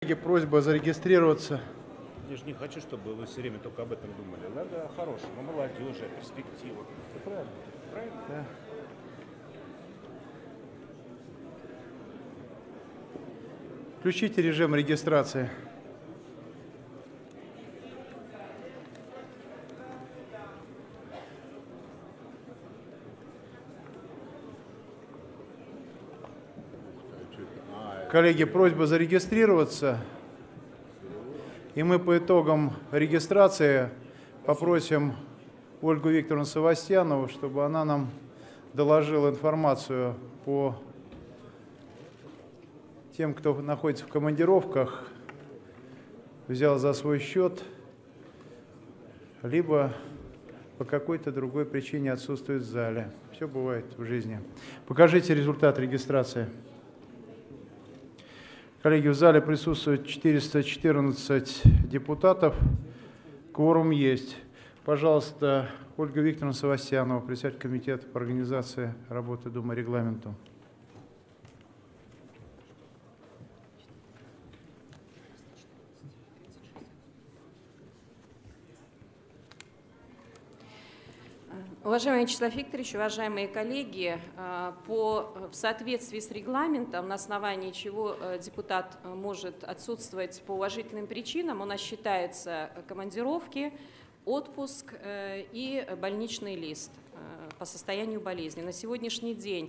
Просьба зарегистрироваться. Я же не хочу, чтобы вы все время только об этом думали. Надо о хорошем, о молодежи, о перспективах. Это правильно? Правильно? Да. Включите режим регистрации. Коллеги, просьба зарегистрироваться. И мы по итогам регистрации попросим Ольгу Викторовну Севастьянову, чтобы она нам доложила информацию по тем, кто находится в командировках, взял за свой счет, либо по какой-то другой причине отсутствует в зале. Все бывает в жизни. Покажите результат регистрации. Коллеги, в зале присутствует 414 депутатов. Кворум есть. Пожалуйста, Ольга Викторовна Севастьянова, председатель комитета по организации работы Думы и регламенту. Уважаемый Вячеслав Викторович, уважаемые коллеги, в соответствии с регламентом, на основании чего депутат может отсутствовать по уважительным причинам, у нас считаются командировки, отпуск и больничный лист по состоянию болезни. На сегодняшний день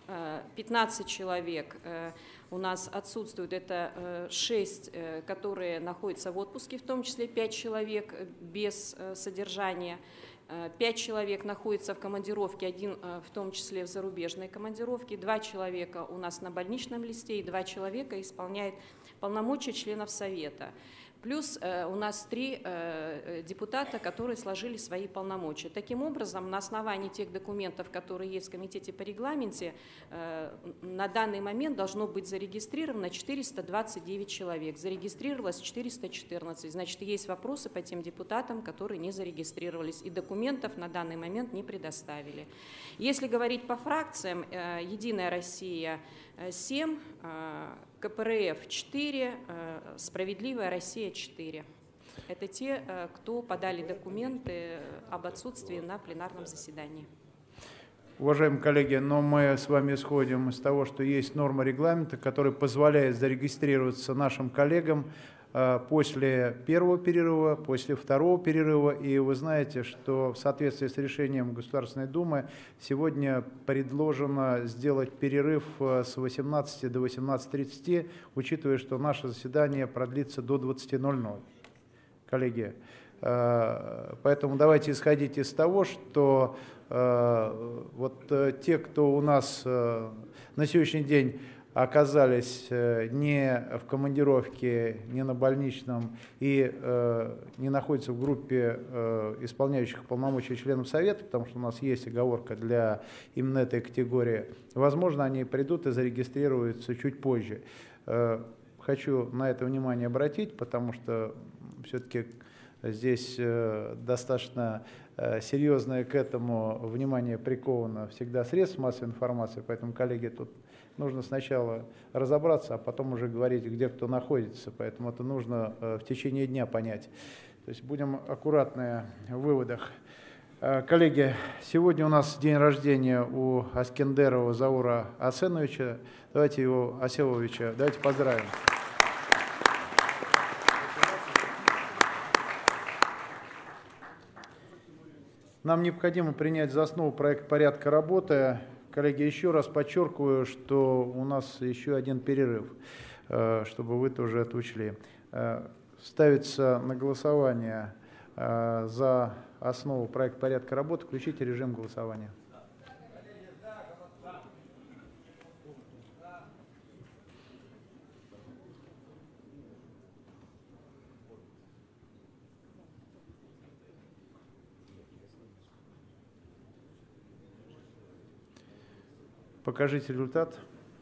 15 человек у нас отсутствуют, это 6, которые находятся в отпуске, в том числе 5 человек без содержания. 5 человек находятся в командировке, 1 в том числе в зарубежной командировке, 2 человека у нас на больничном листе и 2 человека исполняют полномочия членов Совета. Плюс у нас 3 депутата, которые сложили свои полномочия. Таким образом, на основании тех документов, которые есть в Комитете по регламенте, на данный момент должно быть зарегистрировано 429 человек. Зарегистрировалось 414. Значит, есть вопросы по тем депутатам, которые не зарегистрировались и документов на данный момент не предоставили. Если говорить по фракциям, «Единая Россия» 7, КПРФ 4, «Справедливая Россия» 4. Это те, кто подали документы об отсутствии на пленарном заседании. Уважаемые коллеги, но мы с вами исходим из того, что есть норма регламента, которая позволяет зарегистрироваться нашим коллегам после первого перерыва, после второго перерыва. И вы знаете, что в соответствии с решением Государственной Думы сегодня предложено сделать перерыв с 18 до 18:30, учитывая, что наше заседание продлится до 20:00. Коллеги, поэтому давайте исходить из того, что вот те, кто у нас на сегодняшний день оказались не в командировке, не на больничном и не находятся в группе исполняющих полномочия членов Совета, потому что у нас есть оговорка для именно этой категории, возможно, они придут и зарегистрируются чуть позже. Хочу на это внимание обратить, потому что все-таки здесь достаточно серьезное к этому внимание приковано всегда средств массовой информации, поэтому, коллеги, тут нужно сначала разобраться, а потом уже говорить, где кто находится, поэтому это нужно в течение дня понять. То есть будем аккуратны в выводах. Коллеги, сегодня у нас день рождения у Аскендерова Заура Асеновича. Давайте его, Аселовича, давайте поздравим. Нам необходимо принять за основу проект порядка работы. Коллеги, еще раз подчеркиваю, что у нас еще один перерыв, чтобы вы тоже это учли. Ставится на голосование за основу проект порядка работы. Включите режим голосования. Покажите результат.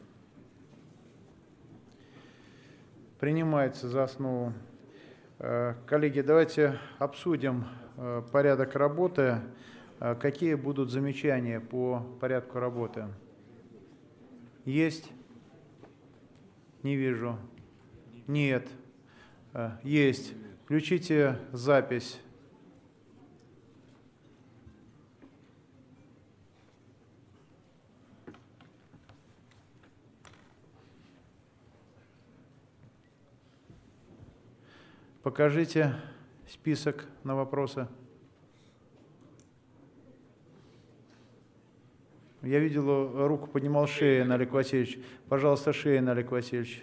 Принимается за основу. Коллеги, давайте обсудим порядок работы. Какие будут замечания по порядку работы? Есть? Не вижу. Нет. Есть. Включите запись. Покажите список на вопросы. Я видел, руку поднимал Шейн Олег Васильевич. Пожалуйста, Шейн Олег Васильевич.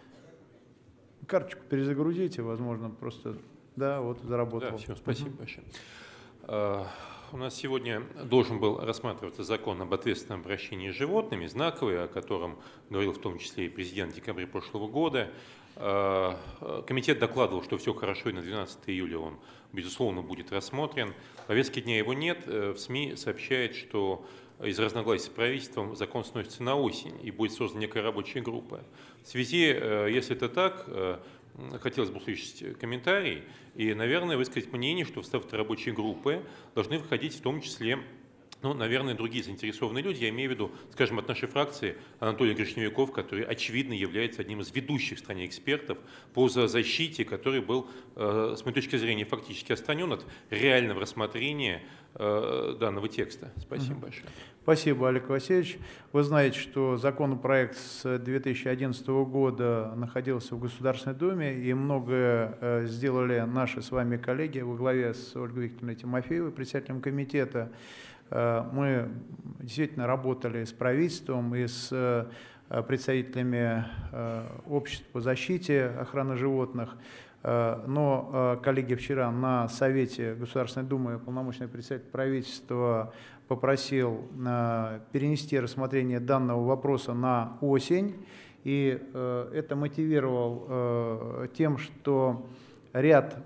Карточку перезагрузите, возможно, просто, да, вот заработал. Да, все, спасибо большое. У нас сегодня должен был рассматриваться закон об ответственном обращении с животными, знаковый, о котором говорил в том числе и президент в декабре прошлого года. Комитет докладывал, что все хорошо, и на 12 июля он, безусловно, будет рассмотрен. В повестке дня его нет. В СМИ сообщает, что из разногласий с правительством закон сносится на осень и будет создана некая рабочая группа. В связи, если это так, хотелось бы услышать комментарий и, наверное, высказать мнение, что в состав этой рабочей группы должны входить в том числе, ну, наверное, другие заинтересованные люди. Я имею в виду, скажем, от нашей фракции Анатолий Гришневиков, который, очевидно, является одним из ведущих в стране экспертов по защите, который был, с моей точки зрения, фактически отстранен от реального рассмотрения данного текста. Спасибо большое. Спасибо, Олег Васильевич. Вы знаете, что законопроект с 2011 года находился в Государственной Думе, и многое сделали наши с вами коллеги во главе с Ольгой Викторовной Тимофеевой, председателем комитета. Мы действительно работали с правительством и с представителями общества по защите охраны животных. Но, коллеги, вчера на Совете Государственной Думы полномочный представитель правительства попросил перенести рассмотрение данного вопроса на осень. И это мотивировал тем, что ряд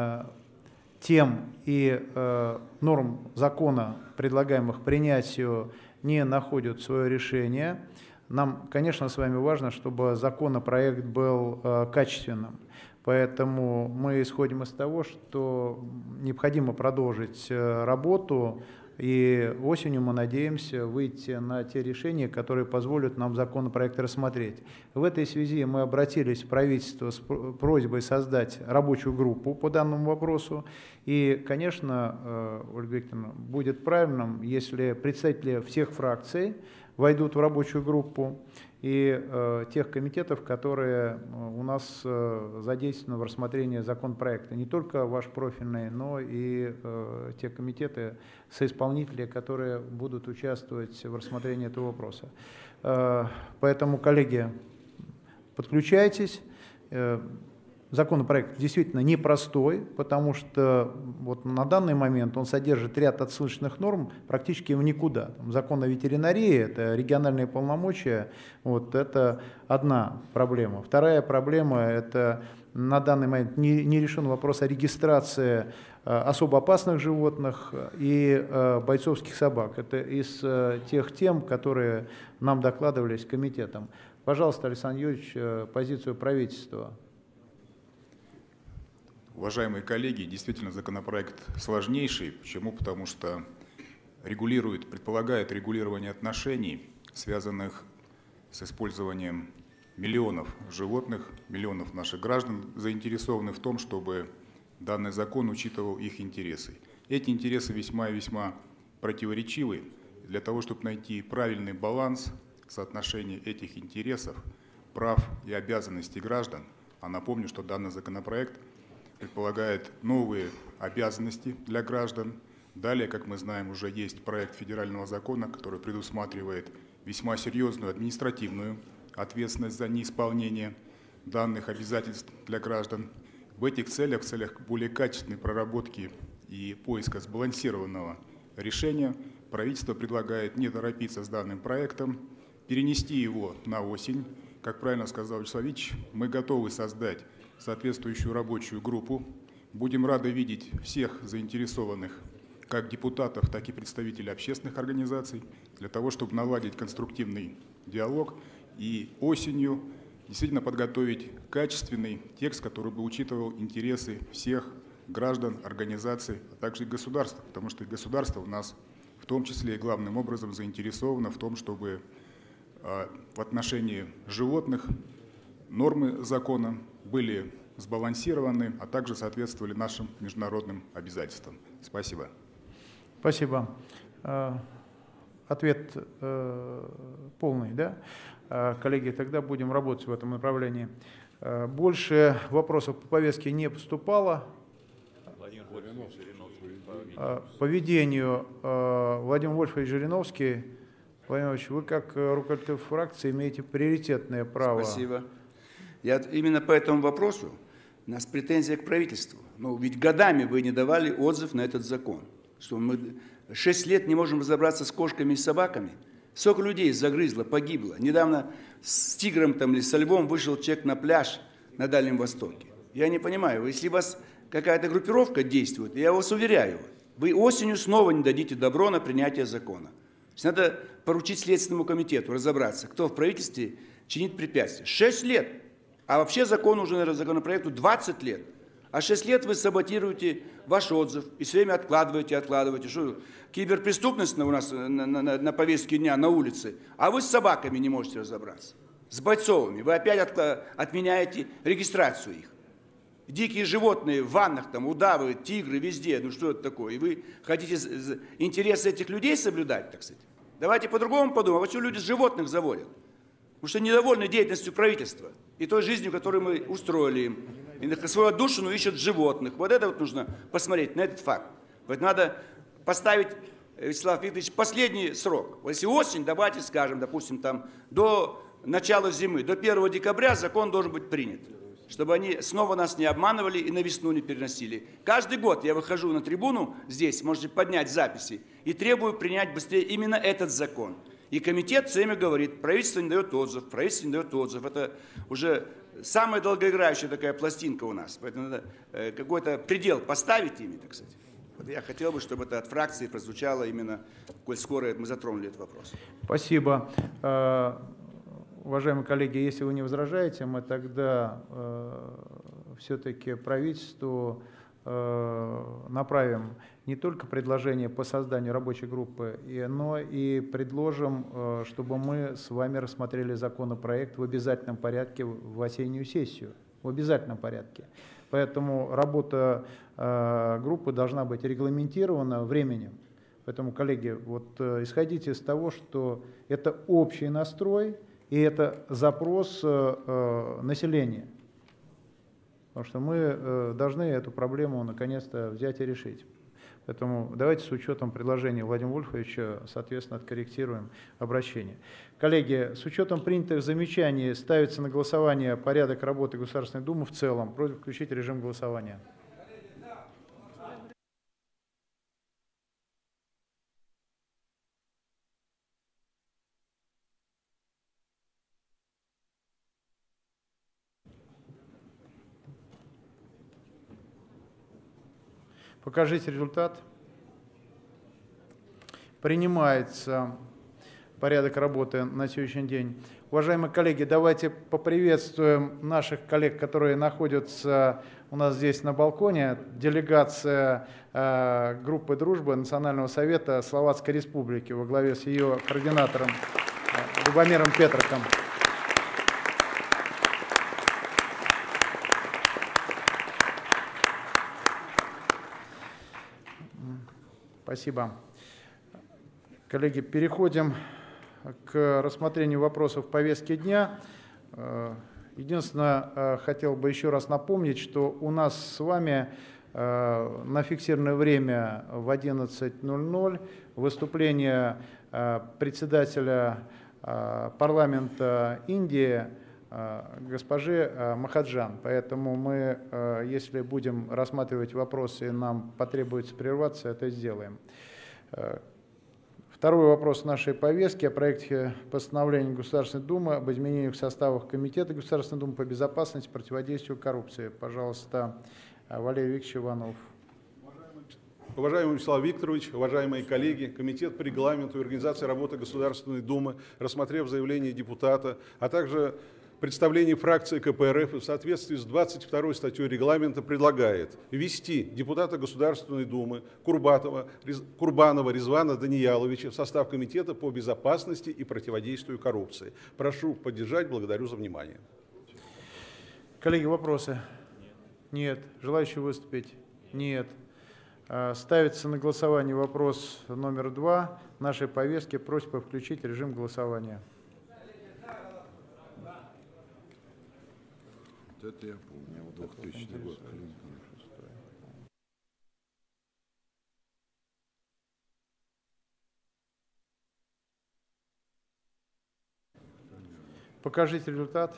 тем и норм закона, предлагаемых принятию, не находят свое решение. Нам, конечно, с вами важно, чтобы законопроект был качественным. Поэтому мы исходим из того, что необходимо продолжить работу, и осенью мы надеемся выйти на те решения, которые позволят нам законопроект рассмотреть. В этой связи мы обратились в правительство с просьбой создать рабочую группу по данному вопросу. И, конечно, Ольга Викторовна, будет правильным, если представители всех фракций войдут в рабочую группу и тех комитетов, которые у нас задействованы в рассмотрении законопроекта. Не только ваш профильный, но и те комитеты, соисполнители, которые будут участвовать в рассмотрении этого вопроса. Поэтому, коллеги, подключайтесь. Законопроект действительно непростой, потому что вот на данный момент он содержит ряд отсылочных норм практически в никуда. Закон о ветеринарии, это региональные полномочия, вот это одна проблема. Вторая проблема – это на данный момент не решен вопрос о регистрации особо опасных животных и бойцовских собак. Это из тех тем, которые нам докладывались комитетом. Пожалуйста, Александр Юрьевич, позицию правительства. Уважаемые коллеги, действительно законопроект сложнейший. Почему? Потому что предполагает регулирование отношений, связанных с использованием миллионов животных, миллионов наших граждан заинтересованы в том, чтобы данный закон учитывал их интересы. Эти интересы весьма и весьма противоречивы. Для того, чтобы найти правильный баланс соотношения этих интересов, прав и обязанностей граждан, а напомню, что данный законопроект предполагает новые обязанности для граждан. Далее, как мы знаем, уже есть проект федерального закона, который предусматривает весьма серьезную административную ответственность за неисполнение данных обязательств для граждан. В этих целях, в целях более качественной проработки и поиска сбалансированного решения, правительство предлагает не торопиться с данным проектом, перенести его на осень. Как правильно сказал Вячеслав Ильич, мы готовы создать соответствующую рабочую группу. Будем рады видеть всех заинтересованных, как депутатов, так и представителей общественных организаций, для того, чтобы наладить конструктивный диалог и осенью действительно подготовить качественный текст, который бы учитывал интересы всех граждан, организаций, а также и государства, потому что и государство у нас в том числе и главным образом заинтересовано в том, чтобы в отношении животных нормы закона были сбалансированы, а также соответствовали нашим международным обязательствам. Спасибо. Спасибо. Ответ полный, да? Коллеги, тогда будем работать в этом направлении. Больше вопросов по повестке не поступало. По ведению Владимир Вольфович Жириновский. Владимир Вольфович, вы как руководитель фракции имеете приоритетное право. Спасибо. Я именно по этому вопросу, у нас претензия к правительству. Но ведь годами вы не давали отзыв на этот закон. Что мы 6 лет не можем разобраться с кошками и собаками. Сколько людей загрызло, погибло. Недавно с тигром там, или со львом вышел человек на пляж на Дальнем Востоке. Я не понимаю, если у вас какая-то группировка действует, я вас уверяю, вы осенью снова не дадите добро на принятие закона. Надо поручить Следственному комитету разобраться, кто в правительстве чинит препятствия. 6 лет. А вообще закон уже, наверное, законопроекту 20 лет. А 6 лет вы саботируете ваш отзыв и все время откладываете. Что, киберпреступность у нас на повестке дня на улице, а вы с собаками не можете разобраться. С бойцовыми. Вы опять отменяете регистрацию их. Дикие животные в ваннах, там, удавы, тигры, везде. Ну что это такое? И вы хотите интересы этих людей соблюдать, так сказать? Давайте по-другому подумаем. А почему люди животных заводят? Потому что недовольны деятельностью правительства и той жизнью, которую мы устроили им. И на свою отдушину ищут животных. Вот это вот нужно посмотреть, на этот факт. Вот надо поставить, Вячеслав Викторович, последний срок. Вот если осень, давайте скажем, допустим, там, до начала зимы, до 1 декабря закон должен быть принят. Чтобы они снова нас не обманывали и на весну не переносили. Каждый год я выхожу на трибуну здесь, можете поднять записи, и требую принять быстрее именно этот закон. И комитет все время говорит, правительство не дает отзыв, правительство не дает отзыв. Это уже самая долгоиграющая такая пластинка у нас. Поэтому надо какой-то предел поставить ими, так сказать. Вот я хотел бы, чтобы это от фракции прозвучало именно, коль скоро мы затронули этот вопрос. Спасибо. Уважаемые коллеги, если вы не возражаете, мы тогда все-таки правительству направим не только предложение по созданию рабочей группы, но и предложим, чтобы мы с вами рассмотрели законопроект в обязательном порядке в осеннюю сессию. В обязательном порядке. Поэтому работа группы должна быть регламентирована временем. Поэтому, коллеги, вот исходите из того, что это общий настрой, и это запрос населения. Потому что мы должны эту проблему наконец-то взять и решить. Поэтому давайте с учетом предложения Владимира Вольфовича, соответственно, откорректируем обращение. Коллеги, с учетом принятых замечаний ставится на голосование порядок работы Государственной Думы в целом. Просьба включить режим голосования. Покажите результат. Принимается порядок работы на сегодняшний день. Уважаемые коллеги, давайте поприветствуем наших коллег, которые находятся у нас здесь на балконе. Делегация группы дружбы Национального совета Словацкой Республики во главе с ее координатором Любомиром Петраком. Спасибо. Коллеги, переходим к рассмотрению вопросов повестки дня. Единственное, хотел бы еще раз напомнить, что у нас с вами на фиксированное время в 11:00 выступление председателя парламента Индии госпожи Махаджан. Поэтому мы, если будем рассматривать вопросы, нам потребуется прерваться, это сделаем. Второй вопрос нашей повестки о проекте постановления Государственной Думы об изменениях в составах Комитета Государственной Думы по безопасности и противодействию коррупции. Пожалуйста, Валерий Викторович Иванов. Уважаемый Вячеслав Викторович, уважаемые коллеги, Комитет по регламенту и организации работы Государственной Думы, рассмотрев заявление депутата, а также представление фракции КПРФ в соответствии с 22 статьей регламента предлагает ввести депутата Государственной Думы Курбанова Резвана Данияловича в состав Комитета по безопасности и противодействию коррупции. Прошу поддержать, благодарю за внимание. Коллеги, вопросы? Нет. Желающие выступить? Нет. Ставится на голосование вопрос номер 2 нашей повестки. Просьба включить режим голосования. Это я помню, 2000 год. Покажите результат.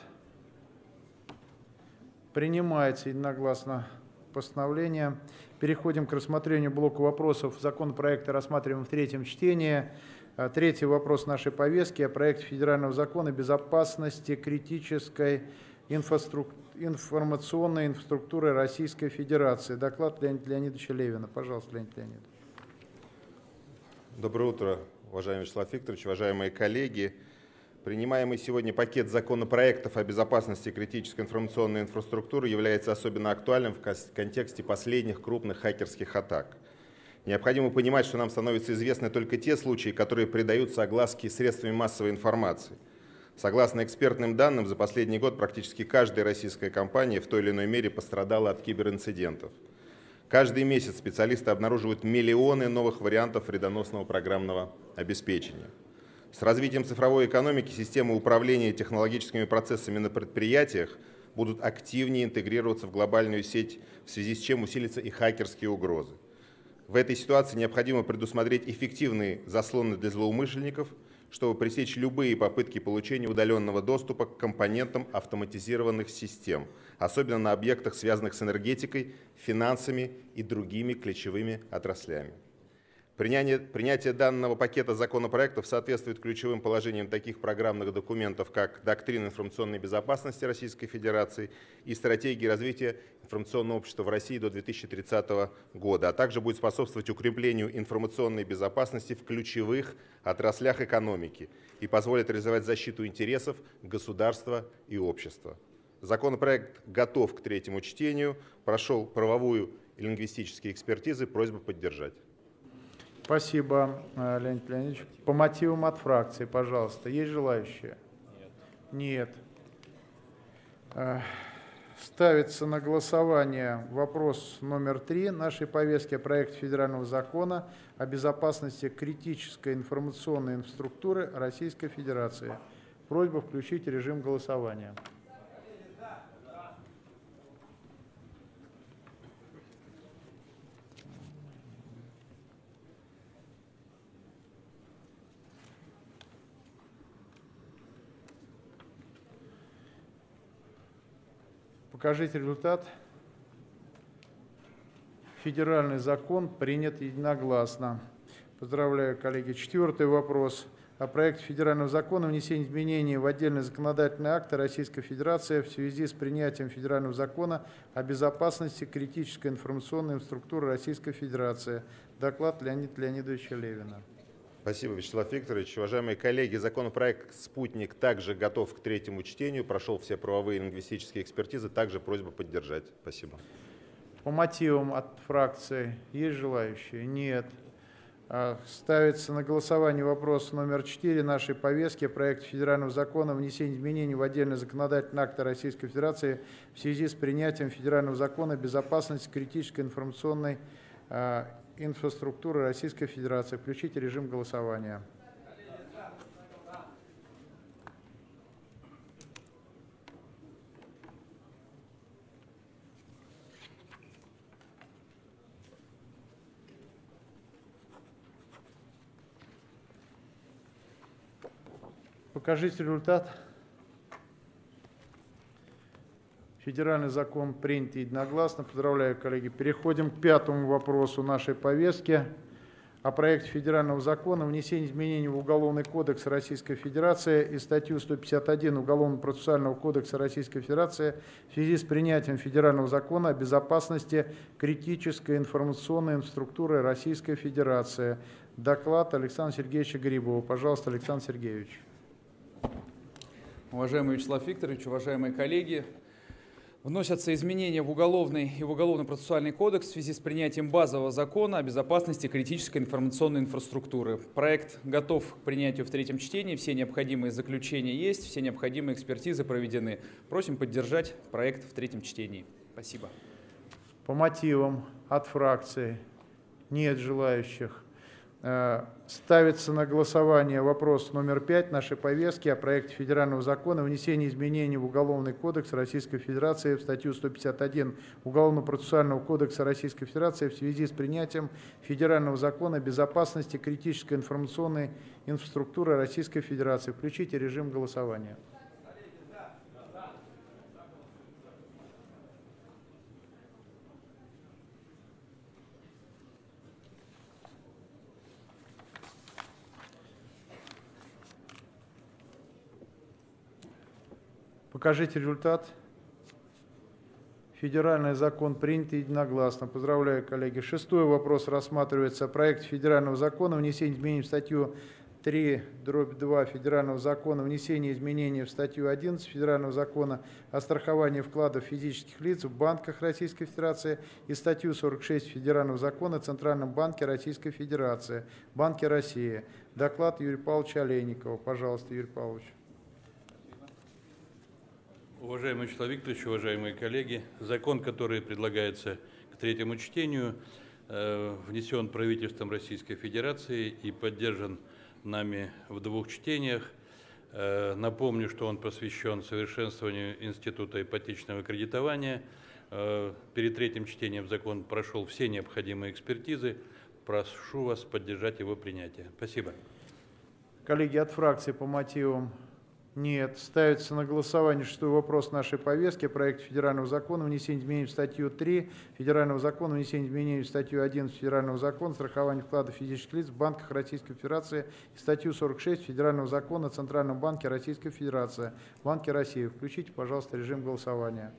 Принимается единогласно постановление. Переходим к рассмотрению блока вопросов законопроекта, рассматриваем в третьем чтении. Третий вопрос нашей повестки о проекте федерального закона безопасности критической информационной инфраструктуры Российской Федерации. Доклад Леонида Леонидовича Левина. Пожалуйста, Леонид Леонидович. Доброе утро, уважаемый Вячеслав Викторович, уважаемые коллеги. Принимаемый сегодня пакет законопроектов о безопасности критической информационной инфраструктуры является особенно актуальным в контексте последних крупных хакерских атак. Необходимо понимать, что нам становятся известны только те случаи, которые придаются огласке средствами массовой информации. Согласно экспертным данным, за последний год практически каждая российская компания в той или иной мере пострадала от киберинцидентов. Каждый месяц специалисты обнаруживают миллионы новых вариантов вредоносного программного обеспечения. С развитием цифровой экономики системы управления технологическими процессами на предприятиях будут активнее интегрироваться в глобальную сеть, в связи с чем усилятся и хакерские угрозы. В этой ситуации необходимо предусмотреть эффективные заслоны для злоумышленников, чтобы пресечь любые попытки получения удаленного доступа к компонентам автоматизированных систем, особенно на объектах, связанных с энергетикой, финансами и другими ключевыми отраслями. Принятие данного пакета законопроектов соответствует ключевым положениям таких программных документов, как «Доктрина информационной безопасности Российской Федерации» и «Стратегия развития информационного общества в России до 2030 года», а также будет способствовать укреплению информационной безопасности в ключевых отраслях экономики и позволит реализовать защиту интересов государства и общества. Законопроект готов к третьему чтению, прошел правовую и лингвистические экспертизы, просьба поддержать. Спасибо, Леонид Леонидович. По мотивам от фракции, пожалуйста. Есть желающие? Нет. Ставится на голосование вопрос номер 3 нашей повестки о проекте федерального закона о безопасности критической информационной инфраструктуры Российской Федерации. Просьба включить режим голосования. Покажите результат. Федеральный закон принят единогласно. Поздравляю, коллеги. Четвертый вопрос о проекте федерального закона о внесении изменений в отдельные законодательные акты Российской Федерации в связи с принятием федерального закона о безопасности критической информационной инфраструктуры Российской Федерации. Доклад Леонида Леонидовича Левина. Спасибо, Вячеслав Викторович. Уважаемые коллеги, законопроект «Спутник» также готов к третьему чтению, прошел все правовые и лингвистические экспертизы, также просьба поддержать. Спасибо. По мотивам от фракции есть желающие? Нет. Ставится на голосование вопрос номер 4 нашей повестки о проекте федерального закона о внесении изменений в отдельные законодательные акты Российской Федерации в связи с принятием федерального закона о безопасности критической информационной инфраструктуры Российской Федерации. Включите режим голосования. Покажите результат. Федеральный закон принят единогласно. Поздравляю, коллеги. Переходим к пятому вопросу нашей повестки о проекте федерального закона о внесении изменений в Уголовный кодекс Российской Федерации и статью 151 Уголовно-процессуального кодекса Российской Федерации в связи с принятием федерального закона о безопасности критической информационной инфраструктуры Российской Федерации. Доклад Александра Сергеевича Грибова. Пожалуйста, Александр Сергеевич. Уважаемый Вячеслав Викторович, уважаемые коллеги, Вносятся изменения в Уголовный и в Уголовно-процессуальный кодекс в связи с принятием базового закона о безопасности критической информационной инфраструктуры. Проект готов к принятию в третьем чтении. Все необходимые заключения есть, все необходимые экспертизы проведены. Просим поддержать проект в третьем чтении. Спасибо. По мотивам от фракции нет желающих. Ставится на голосование вопрос номер 5 нашей повестки о проекте федерального закона о внесении изменений в Уголовный кодекс Российской Федерации в статью 151 Уголовно-процессуального кодекса Российской Федерации в связи с принятием федерального закона о безопасности критической информационной инфраструктуры Российской Федерации. Включите режим голосования. Покажите результат. Федеральный закон принят единогласно. Поздравляю, коллеги. Шестой вопрос рассматривается. Проект федерального закона о внесении изменений в статью 3/2 Федерального закона, внесение изменений в статью 11 Федерального закона о страховании вкладов физических лиц в банках Российской Федерации и статью 46 Федерального закона о Центральном банке Российской Федерации, Банке России. Доклад Юрия Павловича Олейникова. Пожалуйста, Юрий Павлович. Уважаемый Вячеслав Викторович, уважаемые коллеги, закон, который предлагается к третьему чтению, внесен правительством Российской Федерации и поддержан нами в двух чтениях. Напомню, что он посвящен совершенствованию института ипотечного кредитования. Перед третьим чтением закон прошел все необходимые экспертизы. Прошу вас поддержать его принятие. Спасибо. Коллеги, от фракции по мотивам нет. Ставится на голосование шестой вопрос нашей повестки. Проект федерального закона о внесении изменений в статью 3 Федерального закона о внесении изменений в статью 11 Федерального закона о страховании вкладов физических лиц в банках Российской Федерации и статью 46 Федерального закона о Центральном банке Российской Федерации, Банке России. Включите, пожалуйста, режим голосования.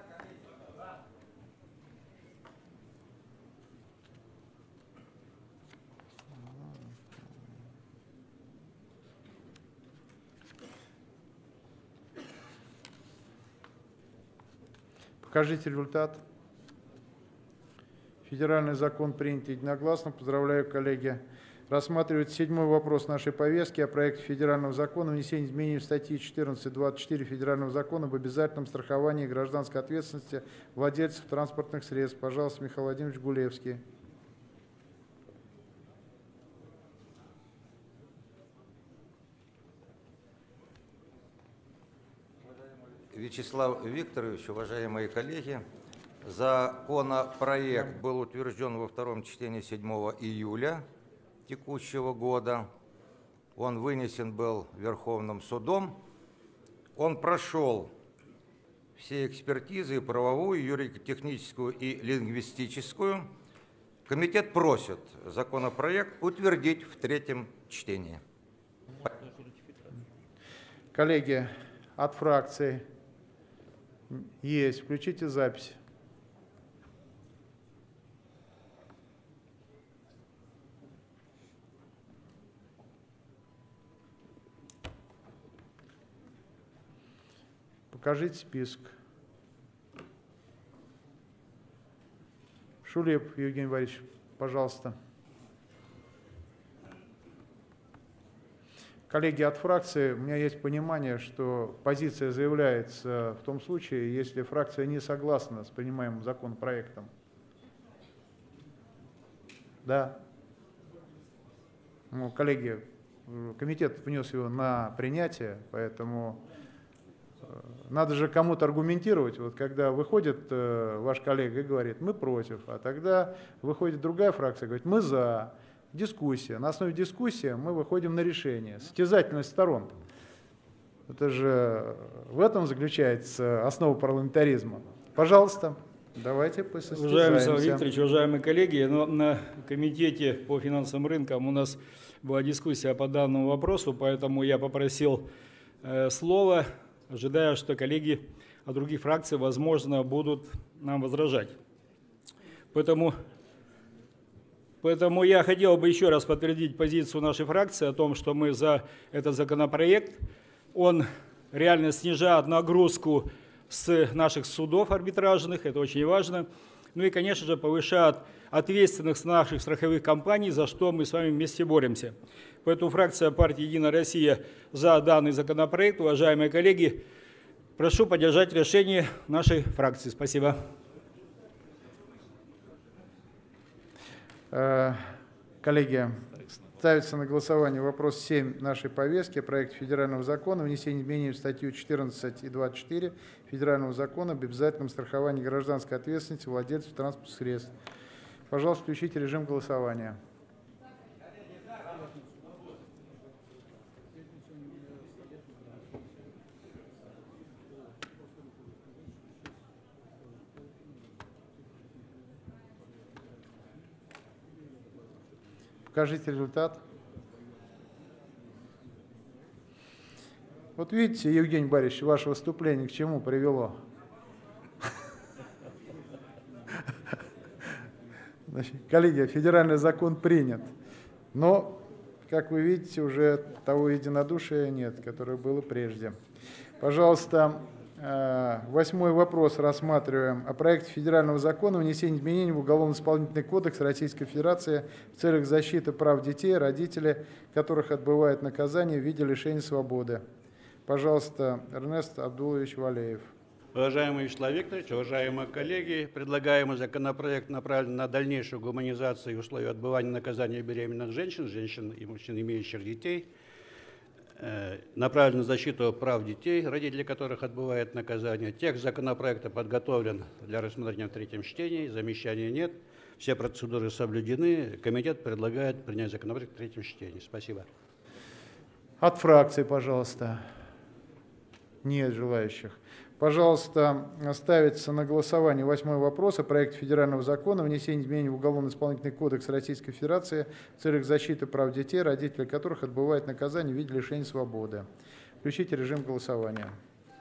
Покажите результат. Федеральный закон принят единогласно. Поздравляю, коллеги. Рассматривается седьмой вопрос нашей повестки о проекте федерального закона о внесении изменений в статьи 14-24 Федерального закона об обязательном страховании гражданской ответственности владельцев транспортных средств. Пожалуйста, Михаил Владимирович Гулевский. Вячеслав Викторович, уважаемые коллеги, законопроект был утвержден во втором чтении 7 июля текущего года. Он вынесен был Верховным судом. Он прошел все экспертизы, правовую, юридико-техническую и лингвистическую. Комитет просит законопроект утвердить в третьем чтении. Коллеги, от фракции есть. Включите запись. Покажите список. Шулеп Евгений Борисович, пожалуйста. Коллеги, от фракции у меня есть понимание, что позиция заявляется в том случае, если фракция не согласна с принимаемым законопроектом. Да. Ну, коллеги, комитет внес его на принятие, поэтому надо же кому-то аргументировать. Вот когда выходит ваш коллега и говорит, мы против, а тогда выходит другая фракция и говорит, мы за. Дискуссия. На основе дискуссии мы выходим на решение. Состязательность сторон. Это же в этом заключается основа парламентаризма. Пожалуйста, давайте посостязаемся. Уважаемый Вячеслав Викторович, уважаемые коллеги, на комитете по финансовым рынкам у нас была дискуссия по данному вопросу, поэтому я попросил слова, ожидая, что коллеги от других фракций, возможно, будут нам возражать. Поэтому я хотел бы еще раз подтвердить позицию нашей фракции о том, что мы за этот законопроект. Он реально снижает нагрузку с наших судов арбитражных, это очень важно. Ну и, конечно же, повышают ответственность наших страховых компаний, за что мы с вами вместе боремся. Поэтому фракция партии «Единая Россия» за данный законопроект. Уважаемые коллеги, прошу поддержать решение нашей фракции. Спасибо. Коллеги, ставится на голосование вопрос 7 нашей повестки, проект федерального закона, внесение изменений в статью 14 и 24 федерального закона об обязательном страховании гражданской ответственности владельцев транспортных средств. Пожалуйста, включите режим голосования. Покажите результат. Вот видите, Евгений Борисович, ваше выступление к чему привело? Значит, коллеги, федеральный закон принят, но, как вы видите, уже того единодушия нет, которое было прежде. Пожалуйста, 8-й вопрос рассматриваем. О проекте федерального закона внесения изменений в Уголовно-исполнительный кодекс Российской Федерации в целях защиты прав детей, родители которых отбывают наказание в виде лишения свободы. Пожалуйста, Эрнест Абдулович Валеев. Уважаемый Вячеслав Викторович, уважаемые коллеги, предлагаемый законопроект направлен на дальнейшую гуманизацию условий отбывания наказания беременных женщин и мужчин, имеющих детей, направлен на защиту прав детей, родители которых отбывают наказание. Текст законопроекта подготовлен для рассмотрения в третьем чтении, замечаний нет, все процедуры соблюдены. Комитет предлагает принять законопроект в третьем чтении. Спасибо. От фракции, пожалуйста. Нет желающих. Пожалуйста, ставится на голосование 8-й вопрос о проекте федерального закона внесения изменений в Уголовно-исполнительный кодекс Российской Федерации в целях защиты прав детей, родители которых отбывают наказание в виде лишения свободы. Включите режим голосования.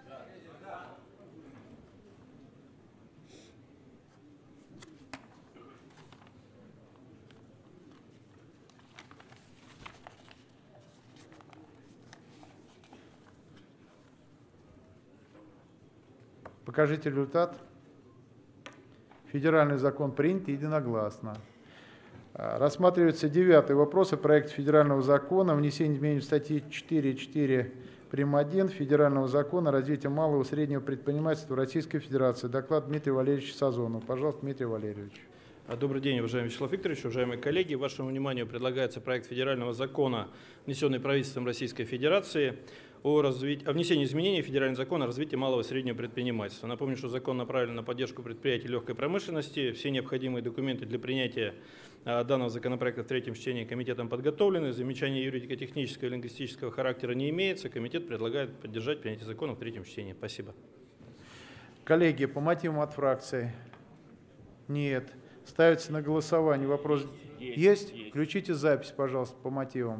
Покажите результат. Федеральный закон принят единогласно. Рассматривается 9-й вопрос о проекте федерального закона внесение изменений в статьи 4.4 прим. 1 федерального закона о развитии малого и среднего предпринимательства Российской Федерации. Доклад Дмитрия Валерьевича Сазонова. Пожалуйста, Дмитрий Валерьевич. Добрый день, уважаемый Вячеслав Викторович, уважаемые коллеги. Вашему вниманию предлагается проект федерального закона, внесенный правительством Российской Федерации, о внесении изменений в федеральный закон о развитии малого и среднего предпринимательства. Напомню, что закон направлен на поддержку предприятий легкой промышленности. Все необходимые документы для принятия данного законопроекта в третьем чтении комитетом подготовлены. Замечания юридико-технического и лингвистического характера не имеется. Комитет предлагает поддержать принятие закона в третьем чтении. Спасибо. Коллеги, по мотивам от фракции? Нет. Ставится на голосование вопрос. Есть? Включите запись, пожалуйста, по мотивам.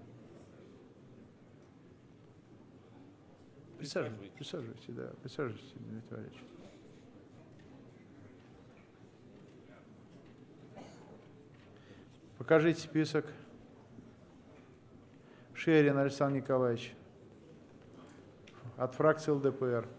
Присаживайтесь, да, присаживайтесь, Дмитрий Валерьевич. Покажите список. Шерин Александр Николаевич от фракции ЛДПР.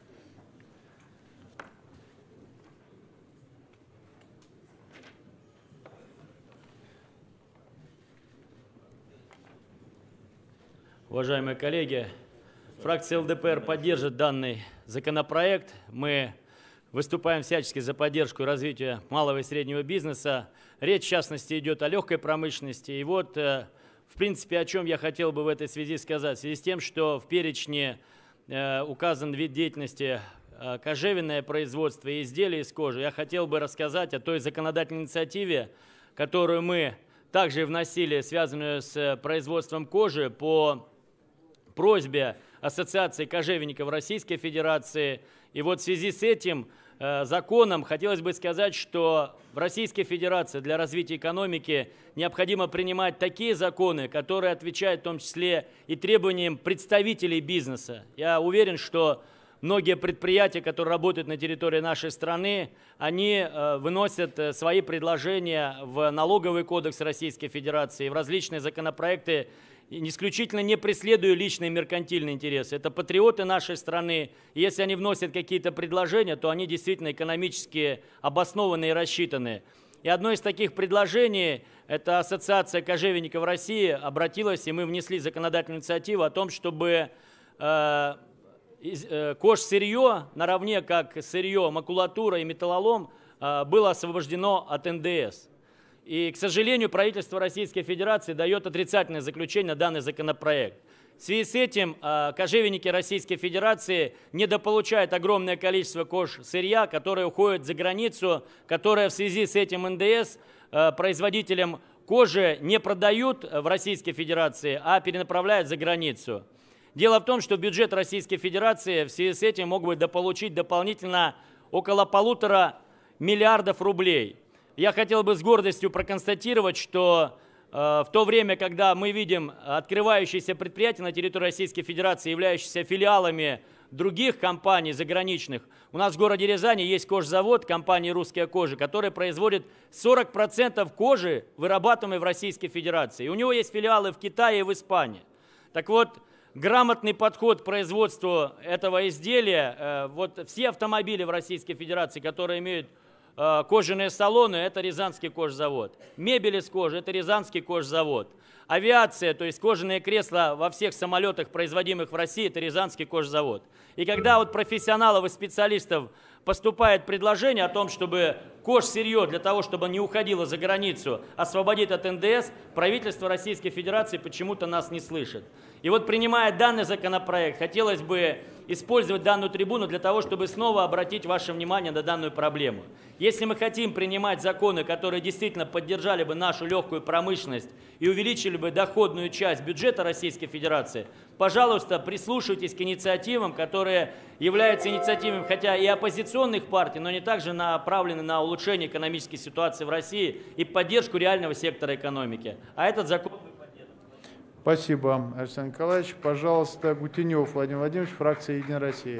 Уважаемые коллеги, фракция ЛДПР поддержит данный законопроект. Мы выступаем всячески за поддержку и развитие малого и среднего бизнеса. Речь, в частности, идет о легкой промышленности. И вот, в принципе, о чем я хотел бы в этой связи сказать. В связи с тем, что в перечне указан вид деятельности кожевенное производство и изделия из кожи, я хотел бы рассказать о той законодательной инициативе, которую мы также вносили, связанную с производством кожи по просьбе Ассоциации кожевенников Российской Федерации. И вот в связи с этим законом хотелось бы сказать, что в Российской Федерации для развития экономики необходимо принимать такие законы, которые отвечают в том числе и требованиям представителей бизнеса. Я уверен, что многие предприятия, которые работают на территории нашей страны, они выносят свои предложения в налоговый кодекс Российской Федерации, в различные законопроекты исключительно не преследуя личные меркантильные интересы. Это патриоты нашей страны. И если они вносят какие-то предложения, то они действительно экономически обоснованные и рассчитанные. И одно из таких предложений, это Ассоциация кожевенников России обратилась, и мы внесли законодательную инициативу о том, чтобы кожсырье, наравне как сырье, макулатура и металлолом, было освобождено от НДС. И, к сожалению, правительство Российской Федерации дает отрицательное заключение на данный законопроект. В связи с этим кожевенники Российской Федерации недополучают огромное количество кожсырья, которое уходит за границу, которое в связи с этим НДС производителям кожи не продают в Российской Федерации, а перенаправляют за границу. Дело в том, что бюджет Российской Федерации в связи с этим мог бы дополучить дополнительно около 1,5 миллиарда рублей. Я хотел бы с гордостью проконстатировать, что в то время, когда мы видим открывающиеся предприятия на территории Российской Федерации, являющиеся филиалами других компаний заграничных, у нас в городе Рязани есть кожзавод компании «Русская кожа», который производит 40% кожи, вырабатываемой в Российской Федерации. И у него есть филиалы в Китае и в Испании. Так вот, грамотный подход к производству этого изделия, вот все автомобили в Российской Федерации, которые имеют кожаные салоны, это Рязанский кожзавод. Мебель из кожи, это Рязанский кожзавод. Авиация, то есть кожаные кресла во всех самолетах, производимых в России, это Рязанский кожзавод. И когда от профессионалов и специалистов поступает предложение о том, чтобы кожсырье для того, чтобы не уходило за границу, освободить от НДС, правительство Российской Федерации почему-то нас не слышит. И вот, принимая данный законопроект, хотелось бы использовать данную трибуну для того, чтобы снова обратить ваше внимание на данную проблему. Если мы хотим принимать законы, которые действительно поддержали бы нашу легкую промышленность и увеличили бы доходную часть бюджета Российской Федерации, пожалуйста, прислушивайтесь к инициативам, которые являются инициативами, хотя и оппозиционных партий, но не также направлены на улучшение экономической ситуации в России и поддержку реального сектора экономики. А этот закон... Спасибо, Александр Николаевич. Пожалуйста, Гутенев Владимир Владимирович, фракция «Единая Россия».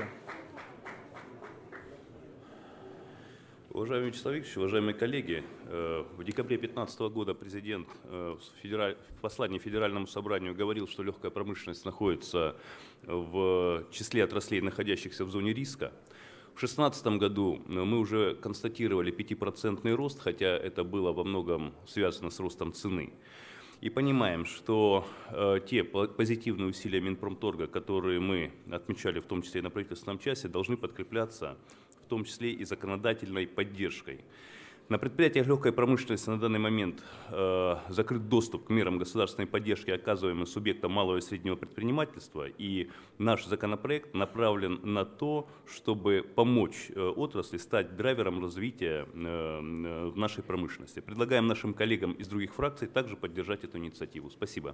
Уважаемый Вячеслав Викторович, уважаемые коллеги, в декабре 2015 года президент в послании Федеральному собранию говорил, что легкая промышленность находится в числе отраслей, находящихся в зоне риска. В 2016 году мы уже констатировали 5% рост, хотя это было во многом связано с ростом цены. И понимаем, что те позитивные усилия Минпромторга, которые мы отмечали в том числе и на правительственном часе, должны подкрепляться в том числе и законодательной поддержкой. На предприятиях легкой промышленности на данный момент закрыт доступ к мерам государственной поддержки, оказываемым субъектам малого и среднего предпринимательства. И наш законопроект направлен на то, чтобы помочь отрасли стать драйвером развития в нашей промышленности. Предлагаем нашим коллегам из других фракций также поддержать эту инициативу. Спасибо.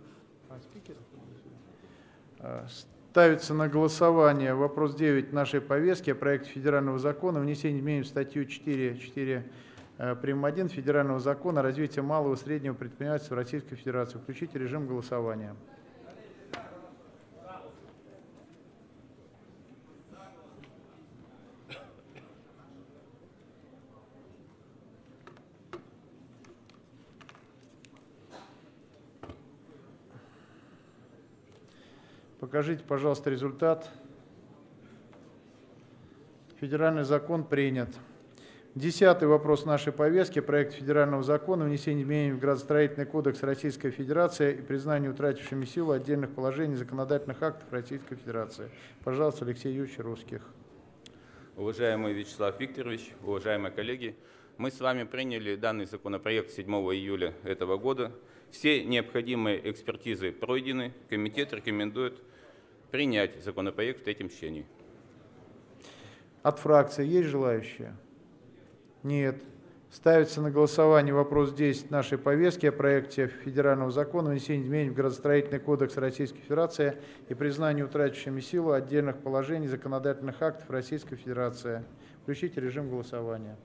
Ставится на голосование вопрос 9 нашей повестки о проекте федерального закона о внесении изменений в статью 4.4 прим. 1 Федерального закона о развитии малого и среднего предпринимательства Российской Федерации. Включите режим голосования. Покажите, пожалуйста, результат. Федеральный закон принят. 10-й вопрос нашей повестки. Проект федерального закона о внесении изменений в Градостроительный кодекс Российской Федерации и признании утратившими силу отдельных положений законодательных актов Российской Федерации. Пожалуйста, Алексей Юрьевич Русских. Уважаемый Вячеслав Викторович, уважаемые коллеги, мы с вами приняли данный законопроект 7 июля этого года. Все необходимые экспертизы пройдены. Комитет рекомендует принять законопроект в третьем чтении. От фракции есть желающие? Нет. Ставится на голосование вопрос 10 нашей повестки о проекте федерального закона о внесении изменений в Градостроительный кодекс Российской Федерации и признании утратившими силу отдельных положений законодательных актов Российской Федерации. Включите режим голосования.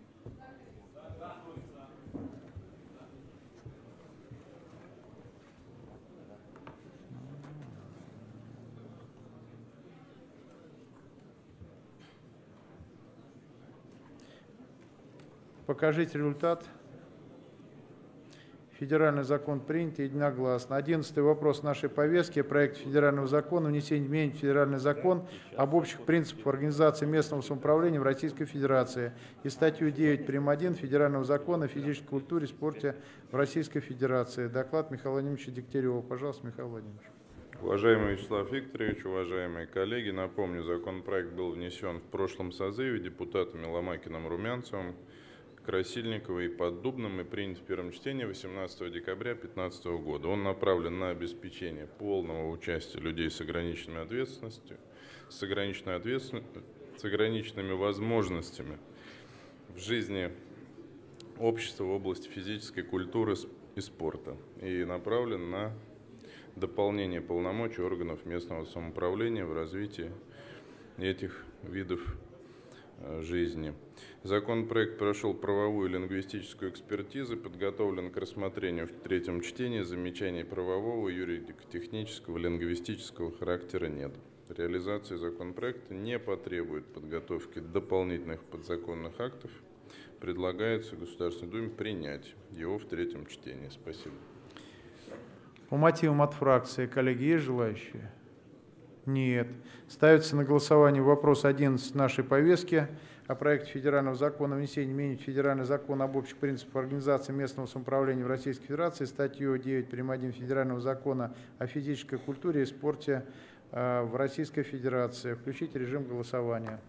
Покажите результат. Федеральный закон принят единогласно. 11-й вопрос нашей повестки. Проект федерального закона внесение изменений в федеральный закон об общих принципах организации местного самоуправления в Российской Федерации и статью 9 прим. 1 федерального закона о физической культуре и спорте в Российской Федерации. Доклад Михаила Владимировича Дегтярева. Пожалуйста, Михаил Владимирович. Уважаемый Вячеслав Викторович, уважаемые коллеги, напомню, законопроект был внесен в прошлом созыве депутатами Ломакиным, Румянцевым, Красильниковой и Поддубным и принят в первом чтении 18 декабря 2015 года. Он направлен на обеспечение полного участия людей с ограниченной ответственностью, с ограниченными возможностями в жизни общества в области физической культуры и спорта и направлен на дополнение полномочий органов местного самоуправления в развитии этих видов жизни. Законопроект прошел правовую и лингвистическую экспертизу, подготовлен к рассмотрению в третьем чтении, замечаний правового, юридико-технического, лингвистического характера нет. Реализация законопроекта не потребует подготовки дополнительных подзаконных актов. Предлагается Государственной Думе принять его в третьем чтении. Спасибо. По мотивам от фракции, коллеги, есть желающие? Нет. Ставится на голосование вопрос 11 нашей повестки о проекте федерального закона о внесении изменений в федеральный закон об общих принципах организации местного самоуправления в Российской Федерации, статью 9 прим. 1 федерального закона о физической культуре и спорте в Российской Федерации. Включите режим голосования.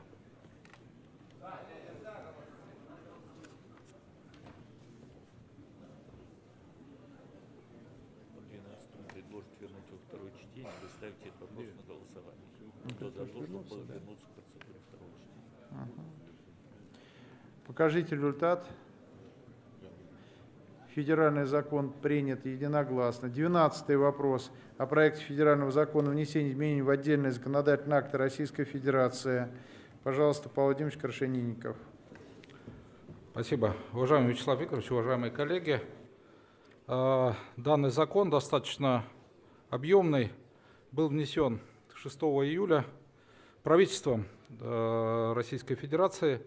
Покажите результат. Федеральный закон принят единогласно. 12-й вопрос о проекте федерального закона о внесении изменений в отдельные законодательные акты Российской Федерации. Пожалуйста, Павел Владимирович Крашенинников. Спасибо. Уважаемый Вячеслав Викторович, уважаемые коллеги, данный закон достаточно объемный, был внесен 6 июля правительством Российской Федерации.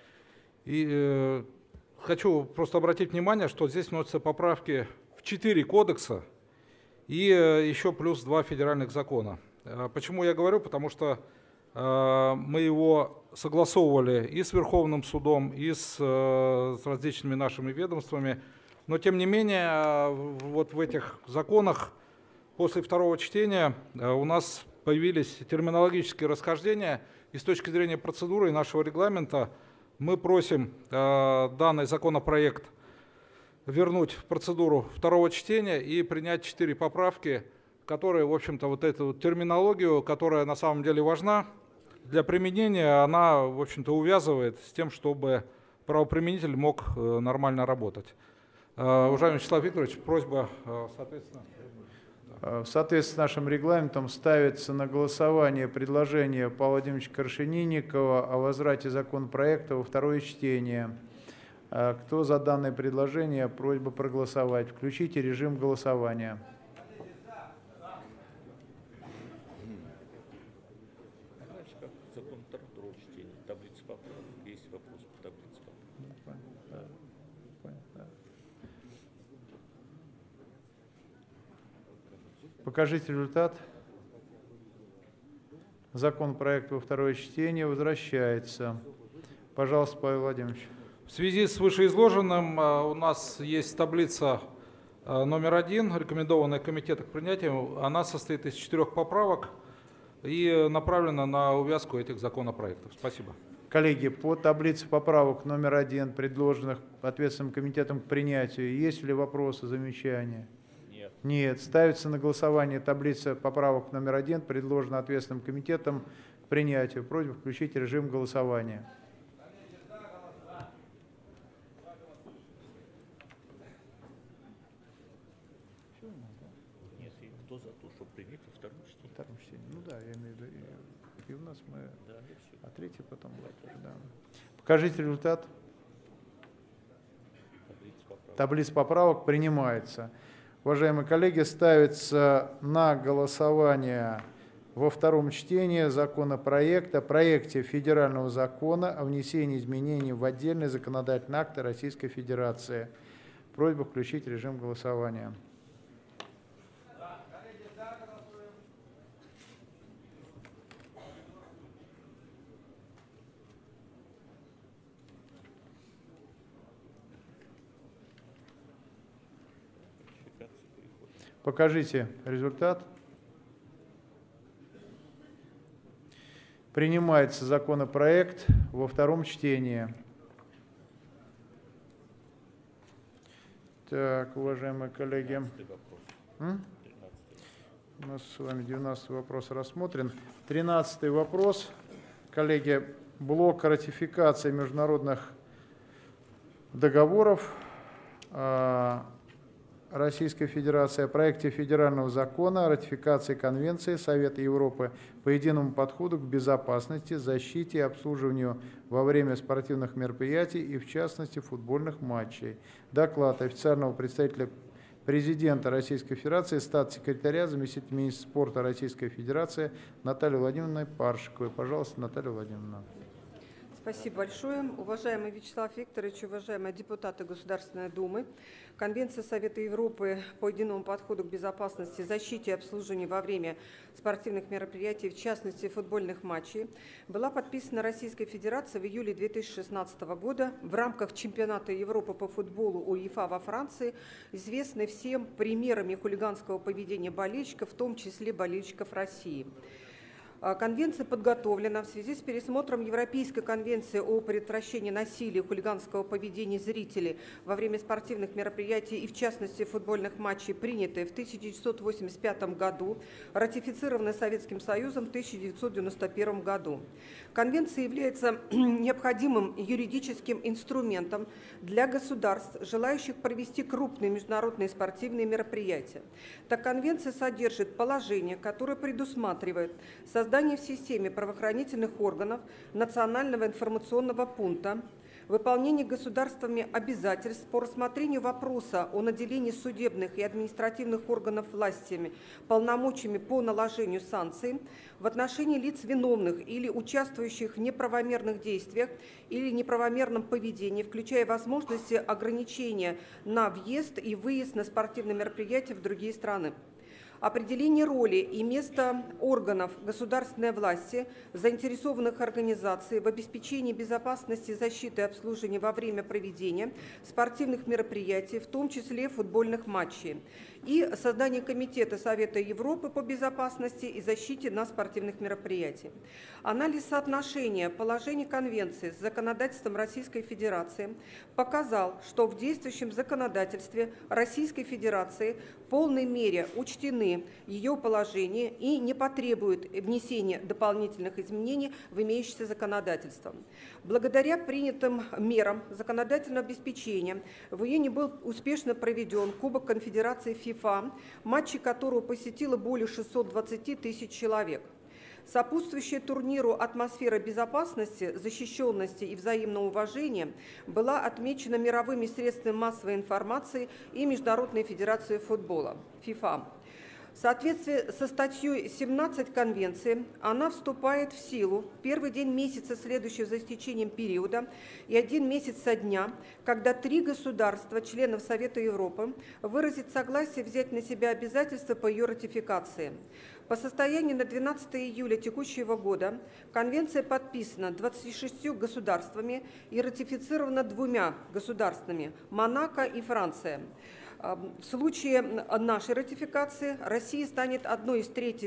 И хочу просто обратить внимание, что здесь вносятся поправки в 4 кодекса и еще плюс 2 федеральных закона. Почему я говорю? Потому что мы его согласовывали и с Верховным судом, и с различными нашими ведомствами. Но тем не менее, вот в этих законах после второго чтения у нас появились терминологические расхождения. И с точки зрения процедуры и нашего регламента мы просим данный законопроект вернуть в процедуру второго чтения и принять 4 поправки, которые, в общем-то, вот эту терминологию, которая на самом деле важна для применения, она, в общем-то, увязывает с тем, чтобы правоприменитель мог нормально работать. Уважаемый Вячеслав Викторович, просьба, соответственно. В соответствии с нашим регламентом ставится на голосование предложение Павла Владимировича Крашенинникова о возврате законопроекта во второе чтение. Кто за данное предложение? Просьба проголосовать. Включите режим голосования. Покажите результат. Законопроект во второе чтение возвращается. Пожалуйста, Павел Владимирович. В связи с вышеизложенным у нас есть таблица номер 1, рекомендованная комитетом к принятию. Она состоит из 4 поправок и направлена на увязку этих законопроектов. Спасибо. Коллеги, по таблице поправок номер 1, предложенных ответственным комитетом к принятию, есть ли вопросы, замечания? Нет. Ставится на голосование таблица поправок номер 1, предложена ответственным комитетом к принятию. Просьба включить режим голосования. Нет, и кто за то, чтобы принять во втором чтении? Втором чтении. Ну да, я имею в виду. И у нас мы... Да, а третий потом будет. Да. Покажите результат. Таблица поправок принимается. Уважаемые коллеги, ставится на голосование во втором чтении законопроект о проекте федерального закона о внесении изменений в отдельные законодательные акты Российской Федерации. Просьба включить режим голосования. Покажите результат. Принимается законопроект во втором чтении. Так, уважаемые коллеги. У нас с вами 12-й вопрос рассмотрен. 13-й вопрос. Коллеги, блок ратификации международных договоров Российской Федерации о проекте федерального закона о ратификации Конвенции Совета Европы по единому подходу к безопасности, защите и обслуживанию во время спортивных мероприятий и, в частности, футбольных матчей. Доклад официального представителя президента Российской Федерации, статс-секретаря, заместителя министра спорта Российской Федерации Натальи Владимировны Паршиковой. Пожалуйста, Наталья Владимировна. Спасибо большое. Уважаемый Вячеслав Викторович, уважаемые депутаты Государственной Думы, Конвенция Совета Европы по единому подходу к безопасности, защите и обслуживанию во время спортивных мероприятий, в частности футбольных матчей, была подписана Российской Федерацией в июле 2016 года в рамках чемпионата Европы по футболу УЕФА во Франции, известной всем примерами хулиганского поведения болельщиков, в том числе болельщиков России. Конвенция подготовлена в связи с пересмотром Европейской конвенции о предотвращении насилия и хулиганского поведения зрителей во время спортивных мероприятий и, в частности, футбольных матчей, принятой в 1985 году, ратифицированной Советским Союзом в 1991 году. Конвенция является необходимым юридическим инструментом для государств, желающих провести крупные международные спортивные мероприятия. Так, конвенция содержит положение, которое предусматривает создание в системе правоохранительных органов Национального информационного пункта, выполнение государствами обязательств по рассмотрению вопроса о наделении судебных и административных органов властями полномочиями по наложению санкций в отношении лиц виновных или участвующих в неправомерных действиях или неправомерном поведении, включая возможности ограничения на въезд и выезд на спортивные мероприятия в другие страны. Определение роли и места органов государственной власти, заинтересованных организаций в обеспечении безопасности, защиты и обслуживания во время проведения спортивных мероприятий, в том числе футбольных матчей, и создание Комитета Совета Европы по безопасности и защите на спортивных мероприятиях. Анализ соотношения положений Конвенции с законодательством Российской Федерации показал, что в действующем законодательстве Российской Федерации в полной мере учтены ее положения и не потребуют внесения дополнительных изменений в имеющееся законодательство. Благодаря принятым мерам законодательного обеспечения в июне был успешно проведен Кубок Конфедерации ФИФА, матчи которого посетило более 620 тысяч человек. Сопутствующая турниру атмосфера безопасности, защищенности и взаимного уважения была отмечена мировыми средствами массовой информации и Международной федерацией футбола ФИФА. В соответствии со статьей 17 Конвенции она вступает в силу в первый день месяца, следующего за истечением периода, и 1 месяц со дня, когда 3 государства, членов Совета Европы, выразят согласие взять на себя обязательства по ее ратификации. По состоянию на 12 июля текущего года Конвенция подписана 26 государствами и ратифицирована 2 государствами – Монако и Франция. В случае нашей ратификации Россия станет одной из третьей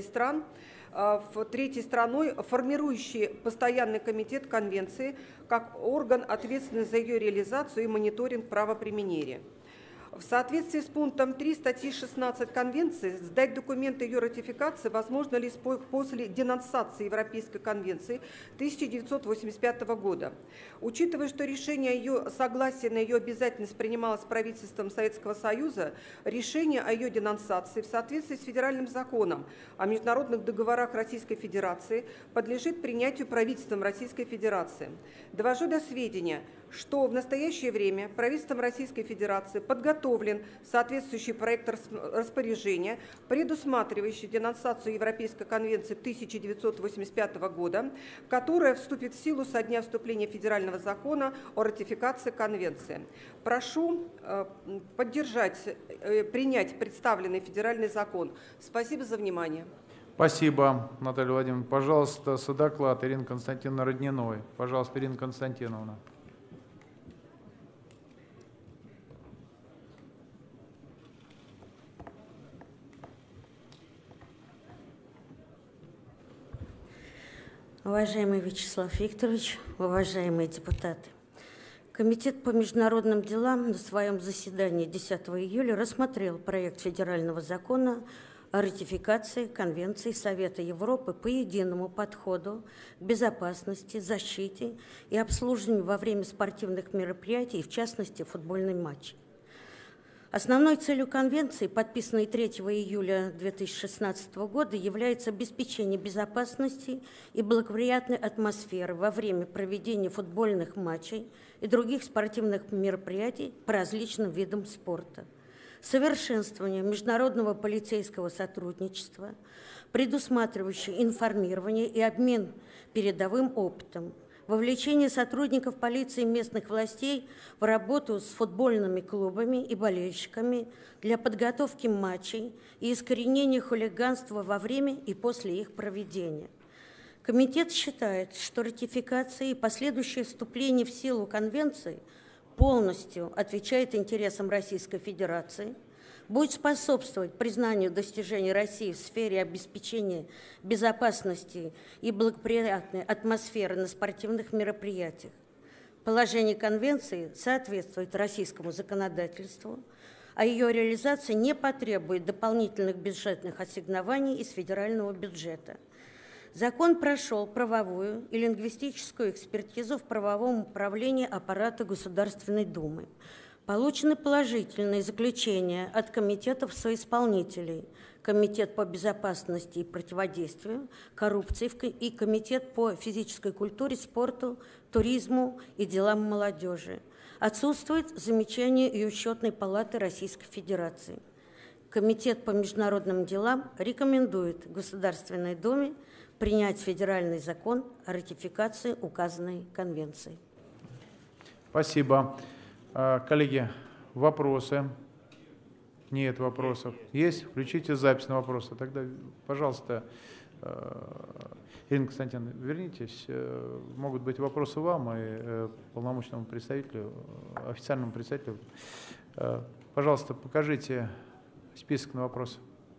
страной, формирующей постоянный комитет Конвенции как орган, ответственный за ее реализацию и мониторинг правоприменения. В соответствии с пунктом 3 статьи 16 Конвенции сдать документы ее ратификации возможно лишь после денонсации Европейской конвенции 1985 года. Учитывая, что решение о ее согласии на ее обязательность принималось правительством Советского Союза, решение о ее денонсации в соответствии с федеральным законом о международных договорах Российской Федерации подлежит принятию правительством Российской Федерации. Довожу до сведения, что в настоящее время правительством Российской Федерации подготовлено подготовлен соответствующий проект распоряжения, предусматривающий денонсацию Европейской конвенции 1985 года, которая вступит в силу со дня вступления федерального закона о ратификации конвенции. Прошу поддержать, принять представленный федеральный закон. Спасибо за внимание. Спасибо, Наталья Владимировна. Пожалуйста, содоклад Ирины Константиновны Родниной. Пожалуйста, Ирина Константиновна. Уважаемый Вячеслав Викторович, уважаемые депутаты, Комитет по международным делам на своем заседании 10 июля рассмотрел проект федерального закона о ратификации Конвенции Совета Европы по единому подходу к безопасности, защите и обслуживанию во время спортивных мероприятий, в частности, футбольный матч. Основной целью Конвенции, подписанной 3 июля 2016 года, является обеспечение безопасности и благоприятной атмосферы во время проведения футбольных матчей и других спортивных мероприятий по различным видам спорта, совершенствование международного полицейского сотрудничества, предусматривающее информирование и обмен передовым опытом, вовлечение сотрудников полиции и местных властей в работу с футбольными клубами и болельщиками для подготовки матчей и искоренения хулиганства во время и после их проведения. Комитет считает, что ратификация и последующее вступление в силу Конвенции полностью отвечает интересам Российской Федерации, будет способствовать признанию достижений России в сфере обеспечения безопасности и благоприятной атмосферы на спортивных мероприятиях. Положение Конвенции соответствует российскому законодательству, а ее реализация не потребует дополнительных бюджетных ассигнований из федерального бюджета. Закон прошел правовую и лингвистическую экспертизу в правовом управлении аппарата Государственной Думы. Получены положительные заключения от комитетов соисполнителей, Комитет по безопасности и противодействию коррупции и Комитет по физической культуре, спорту, туризму и делам молодежи. Отсутствует замечание и Счетной палаты Российской Федерации. Комитет по международным делам рекомендует Государственной Думе принять федеральный закон о ратификации указанной конвенции. Спасибо. Коллеги, вопросы? Нет вопросов. Есть? Включите запись на вопросы. Тогда, пожалуйста, Ирина Константиновна, вернитесь. Могут быть вопросы вам и полномочному представителю, официальному представителю. Пожалуйста, покажите список на вопросы.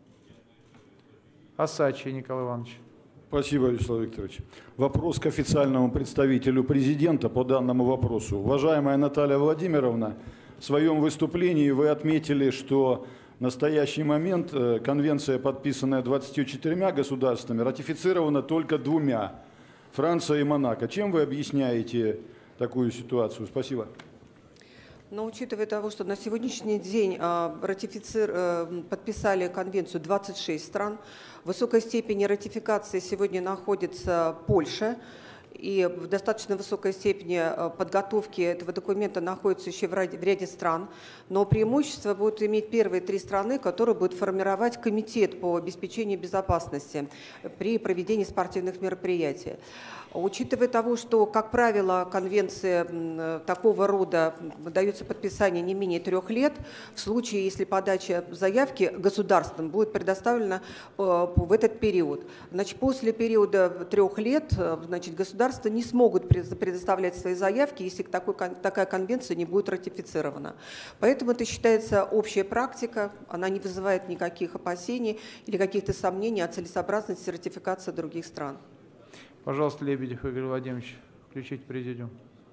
Осадчий Николай Иванович. Спасибо, Вячеслав Викторович. Вопрос к официальному представителю президента по данному вопросу. Уважаемая Наталья Владимировна, в своем выступлении вы отметили, что в настоящий момент конвенция, подписанная 24 государствами, ратифицирована только 2 – Франция и Монако. Чем вы объясняете такую ситуацию? Спасибо. Но учитывая того, что на сегодняшний день подписали конвенцию 26 стран, в высокой степени ратификации сегодня находится Польша, и в достаточно высокой степени подготовки этого документа находится еще в ряде стран. Но преимущество будут иметь первые 3 страны, которые будут формировать комитет по обеспечению безопасности при проведении спортивных мероприятий. Учитывая того, что, как правило, конвенции такого рода дается подписание не менее 3 лет, в случае, если подача заявки государством будет предоставлена в этот период. Значит, после периода 3 лет государства не смогут предоставлять свои заявки, если такая конвенция не будет ратифицирована. Поэтому это считается общая практика, она не вызывает никаких опасений или каких-то сомнений о целесообразности ратификации других стран. Пожалуйста, Лебедев Игорь Владимирович, включите президиум.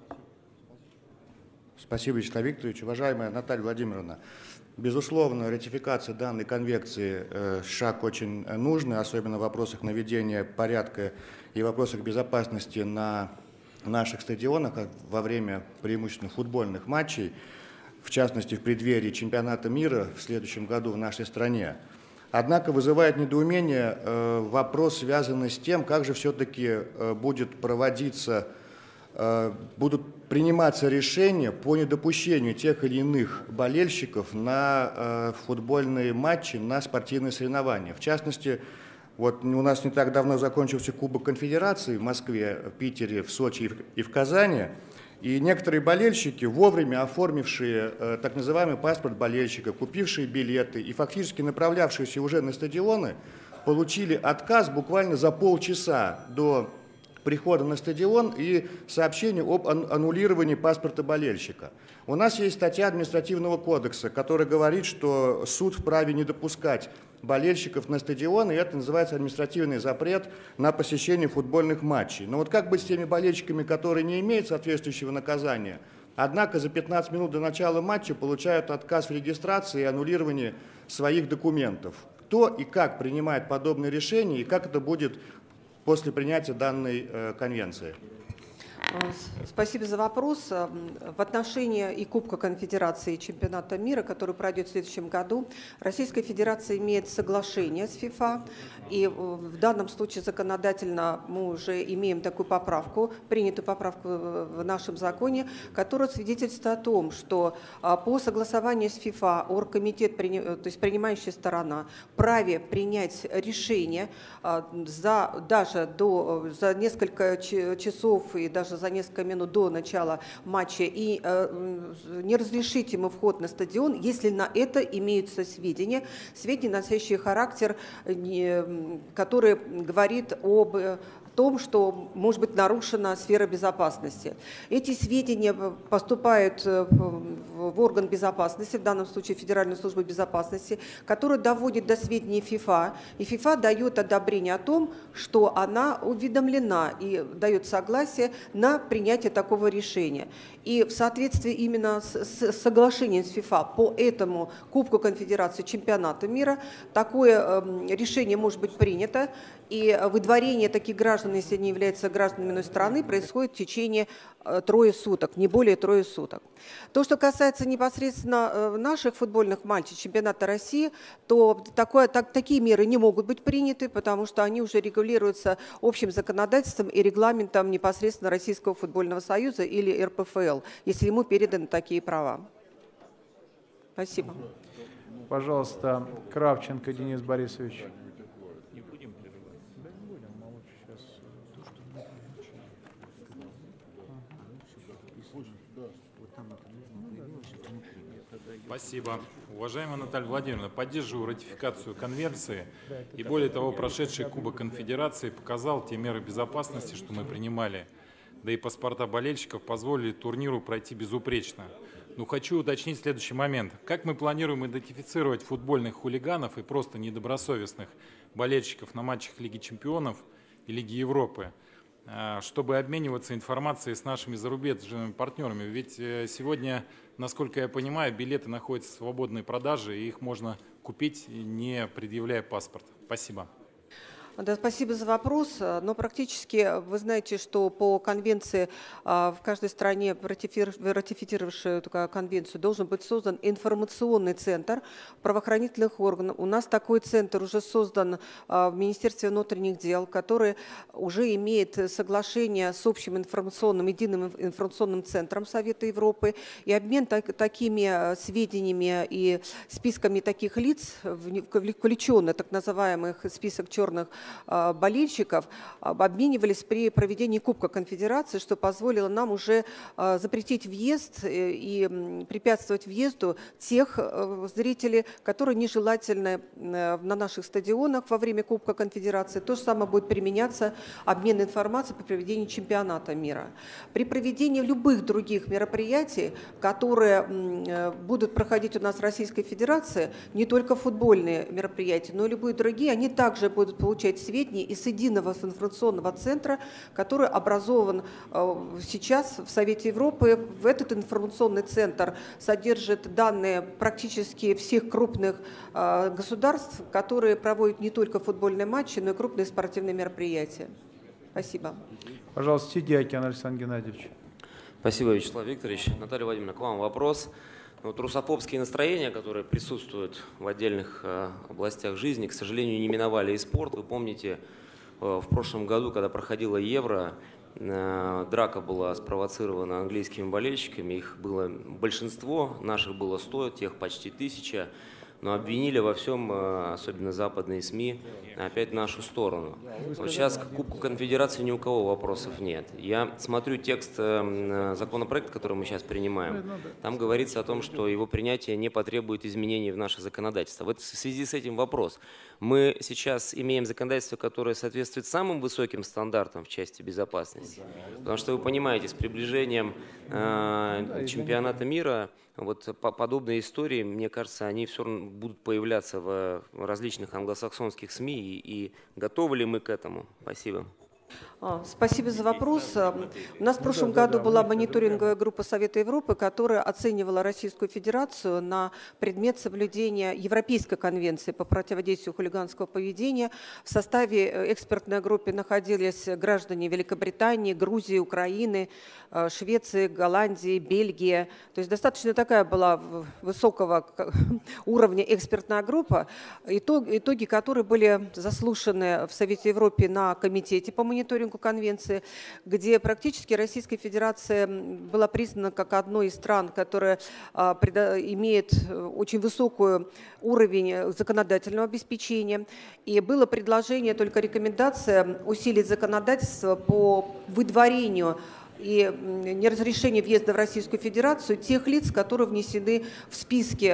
Спасибо, Вячеслав Викторович. Уважаемая Наталья Владимировна, безусловно, ратификация данной конвенции шаг очень нужный, особенно в вопросах наведения порядка и в вопросах безопасности на наших стадионах во время преимущественно футбольных матчей, в частности, в преддверии чемпионата мира в следующем году в нашей стране. Однако вызывает недоумение вопрос, связанный с тем, как же все-таки будет проводиться будут приниматься решения по недопущению тех или иных болельщиков на футбольные матчи, на спортивные соревнования. В частности, вот у нас не так давно закончился Кубок Конфедерации в Москве, в Питере, в Сочи и в Казани. И некоторые болельщики, вовремя оформившие так называемый паспорт болельщика, купившие билеты и фактически направлявшиеся уже на стадионы, получили отказ буквально за полчаса до прихода на стадион и сообщение об аннулировании паспорта болельщика. У нас есть статья административного кодекса, которая говорит, что суд вправе не допускать болельщиков на стадион, и это называется административный запрет на посещение футбольных матчей. Но вот как быть с теми болельщиками, которые не имеют соответствующего наказания, однако за 15 минут до начала матча получают отказ в регистрации и аннулировании своих документов? Кто и как принимает подобные решения, и как это будет после принятия данной конвенции? Спасибо за вопрос. В отношении и Кубка Конфедерации, и Чемпионата мира, который пройдет в следующем году, Российская Федерация имеет соглашение с ФИФА, и в данном случае законодательно мы уже имеем такую поправку, принятую поправку в нашем законе, которая свидетельствует о том, что по согласованию с ФИФА оргкомитет, то есть принимающая сторона, вправе принять решение даже за несколько часов и даже за несколько минут до начала матча и не разрешить ему вход на стадион, если на это имеются сведения, носящие характер, который говорит об том, что может быть нарушена сфера безопасности. Эти сведения поступают в орган безопасности, в данном случае Федеральную службу безопасности, которая доводит до сведения ФИФА, и ФИФА дает одобрение о том, что она уведомлена и дает согласие на принятие такого решения. И в соответствии именно с соглашением с ФИФА по этому Кубку Конфедерации, Чемпионата мира, такое решение может быть принято, и выдворение таких граждан, если они являются гражданами иной страны, происходит в течение 3 суток, не более 3 суток. То, что касается непосредственно наших футбольных матчей чемпионата России, то такие меры не могут быть приняты, потому что они уже регулируются общим законодательством и регламентом непосредственно Российского футбольного союза или РПФЛ, если ему переданы такие права. Спасибо. Пожалуйста, Кравченко Денис Борисович. Спасибо. Уважаемая Наталья Владимировна, поддерживаю ратификацию конвенции. И более того, прошедший Кубок Конфедерации показал те меры безопасности, что мы принимали. Да и паспорта болельщиков позволили турниру пройти безупречно. Но хочу уточнить следующий момент. Как мы планируем идентифицировать футбольных хулиганов и просто недобросовестных болельщиков на матчах Лиги Чемпионов и Лиги Европы, чтобы обмениваться информацией с нашими зарубежными партнерами? Ведь сегодня, насколько я понимаю, билеты находятся в свободной продаже, и их можно купить, не предъявляя паспорт. Спасибо. Да, спасибо за вопрос. Но практически вы знаете, что по конвенции в каждой стране, ратифицировавшей эту конвенцию, должен быть создан информационный центр правоохранительных органов. У нас такой центр уже создан в Министерстве внутренних дел, который уже имеет соглашение с общим единым информационным центром Совета Европы. И обмен такими сведениями и списками таких лиц, включенных так называемых список черных болельщиков, обменивались при проведении Кубка Конфедерации, что позволило нам уже запретить въезд и препятствовать въезду тех зрителей, которые нежелательны на наших стадионах во время Кубка Конфедерации. То же самое будет применяться обмен информацией по проведению чемпионата мира. При проведении любых других мероприятий, которые будут проходить у нас в Российской Федерации, не только футбольные мероприятия, но и любые другие, они также будут получать сведения из единого информационного центра, который образован сейчас в Совете Европы. Этот информационный центр содержит данные практически всех крупных государств, которые проводят не только футбольные матчи, но и крупные спортивные мероприятия. Спасибо. Пожалуйста, Сидякин Александр Геннадьевич. Спасибо, Вячеслав Викторович. Наталья Владимировна, к вам вопрос. Вот русофобские настроения, которые присутствуют в отдельных областях жизни, к сожалению, не миновали и спорт. Вы помните, в прошлом году, когда проходила Евро, Драка была спровоцирована английскими болельщиками, их было большинство, наших было 100, тех почти 1000. Но обвинили во всем, особенно западные СМИ, опять нашу сторону. Вот сейчас к Кубку Конфедерации ни у кого вопросов нет. Я смотрю текст законопроекта, который мы сейчас принимаем. Там говорится о том, что его принятие не потребует изменений в наше законодательство. Вот в связи с этим вопрос. Мы сейчас имеем законодательство, которое соответствует самым высоким стандартам в части безопасности. Потому что вы понимаете, с приближением чемпионата мира вот подобные истории, мне кажется, они все равно будут появляться в различных англосаксонских СМИ. И готовы ли мы к этому? Спасибо. Спасибо за вопрос. У нас в прошлом году была мониторинговая группа Совета Европы, которая оценивала Российскую Федерацию на предмет соблюдения Европейской конвенции по противодействию хулиганского поведения. В составе экспертной группы находились граждане Великобритании, Грузии, Украины, Швеции, Голландии, Бельгии. То есть достаточно такая была высокого уровня экспертная группа, итоги которой были заслушаны в Совете Европы на комитете по мониторингу конвенции, где практически Российская Федерация была признана как одной из стран, которая имеет очень высокий уровень законодательного обеспечения. И было предложение, только рекомендация усилить законодательство по выдворению и неразрешение въезда в Российскую Федерацию тех лиц, которые внесены в списки,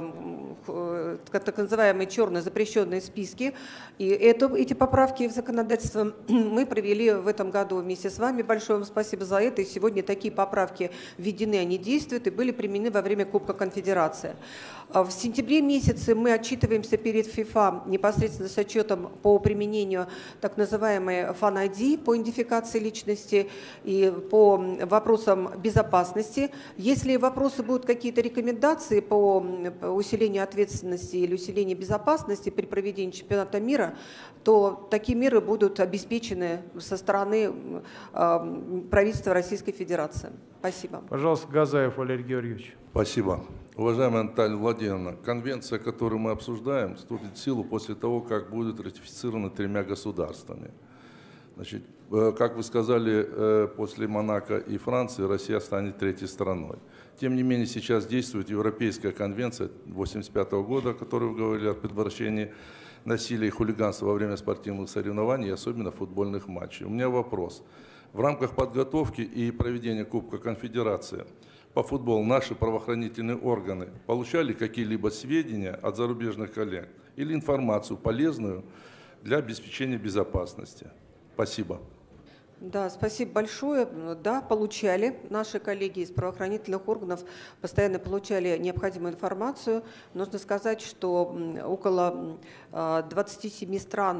так называемые черные запрещенные списки. И эти поправки в законодательство мы провели в этом году вместе с вами. Большое вам спасибо за это. И сегодня такие поправки введены, они действуют и были применены во время Кубка Конфедерации. В сентябре месяце мы отчитываемся перед ФИФА непосредственно с отчетом по применению так называемой Fan ID по идентификации личности и по вопросам безопасности. Если вопросы будут какие-то рекомендации по усилению ответственности или усилению безопасности при проведении чемпионата мира, то такие меры будут обеспечены со стороны правительства Российской Федерации. Спасибо. Пожалуйста, Газаев Валерий Георгиевич. Спасибо. Уважаемая Наталья Владимировна, конвенция, которую мы обсуждаем, вступит в силу после того, как будет ратифицирована 3 государствами. Значит, как вы сказали, после Монако и Франции Россия станет 3-й страной. Тем не менее, сейчас действует Европейская конвенция 1985 года, о которой вы говорили, о предотвращении насилия и хулиганства во время спортивных соревнований, особенно футбольных матчей. У меня вопрос. В рамках подготовки и проведения Кубка Конфедерации по футболу наши правоохранительные органы получали какие-либо сведения от зарубежных коллег или информацию полезную для обеспечения безопасности? Спасибо. Да, спасибо большое. Да, получали. Наши коллеги из правоохранительных органов постоянно получали необходимую информацию. Нужно сказать, что около 27 стран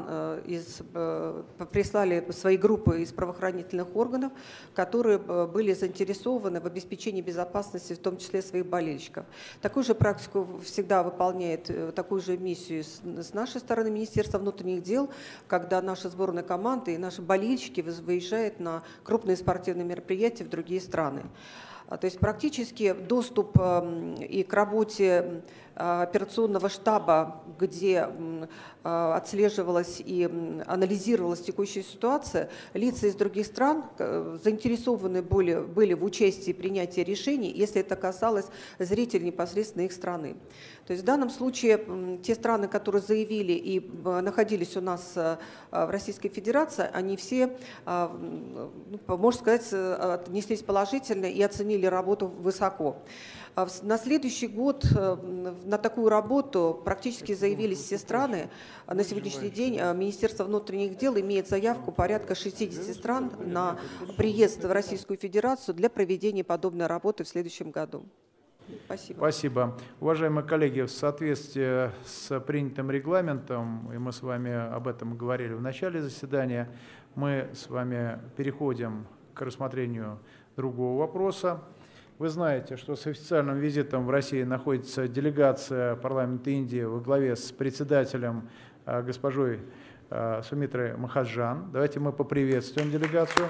прислали свои группы из правоохранительных органов, которые были заинтересованы в обеспечении безопасности, в том числе своих болельщиков. Такую же практику всегда выполняет, такую же миссию с нашей стороны Министерства внутренних дел, когда наши сборные команды и наши болельщики выезжают на крупные спортивные мероприятия в другие страны. То есть практически доступ и к работе операционного штаба, где отслеживалась и анализировалась текущая ситуация, лица из других стран заинтересованы были в участии в принятии решений, если это касалось зрителей непосредственно их страны. То есть в данном случае те страны, которые заявили и находились у нас в Российской Федерации, они все, можно сказать, отнеслись положительно и оценили работу высоко. На следующий год на такую работу практически заявились все страны. На сегодняшний день Министерство внутренних дел имеет заявку порядка 60 стран на приезд в Российскую Федерацию для проведения подобной работы в следующем году. Спасибо. Спасибо. Уважаемые коллеги, в соответствии с принятым регламентом, и мы с вами об этом говорили в начале заседания, мы с вами переходим к рассмотрению другого вопроса. Вы знаете, что с официальным визитом в России находится делегация парламента Индии во главе с председателем госпожой Сумитрой Махаджан. Давайте мы поприветствуем делегацию.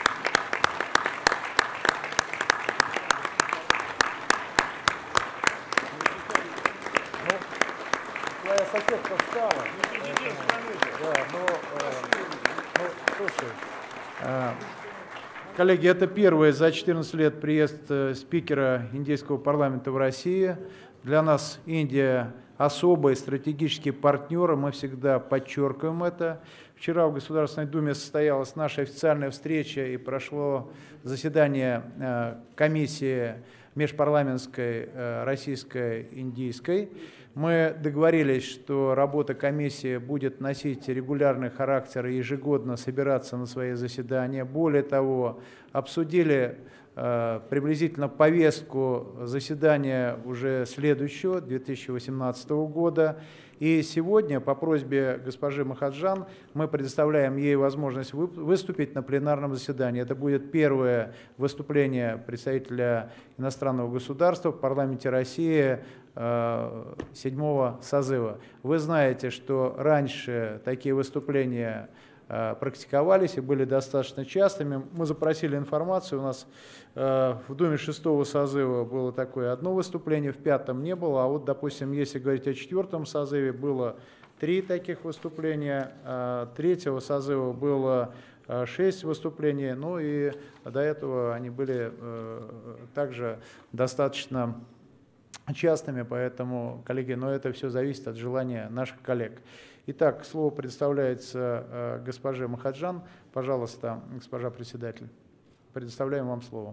Твоя соседка встала. Да, слушай. Коллеги, это первый за 14 лет приезд спикера индийского парламента в Россию. Для нас Индия особый стратегический партнер, и мы всегда подчеркиваем это. Вчера в Государственной Думе состоялась наша официальная встреча и прошло заседание комиссии межпарламентской российско-индийской. Мы договорились, что работа комиссии будет носить регулярный характер и ежегодно собираться на свои заседания. Более того, обсудили приблизительно повестку заседания уже следующего, 2018 года. И сегодня по просьбе госпожи Махаджан мы предоставляем ей возможность выступить на пленарном заседании. Это будет первое выступление представителя иностранного государства в парламенте России 7-го созыва. Вы знаете, что раньше такие выступления практиковались и были достаточно частыми. Мы запросили информацию, у нас в Думе 6-го созыва было такое одно выступление, в 5-м не было, а вот, допустим, если говорить о 4-м созыве, было 3 таких выступления, 3-го созыва было 6 выступлений, ну и до этого они были также достаточно частыми, поэтому, коллеги, но это все зависит от желания наших коллег. Итак, слово предоставляется госпоже Махаджан. Пожалуйста, госпожа председатель, предоставляем вам слово.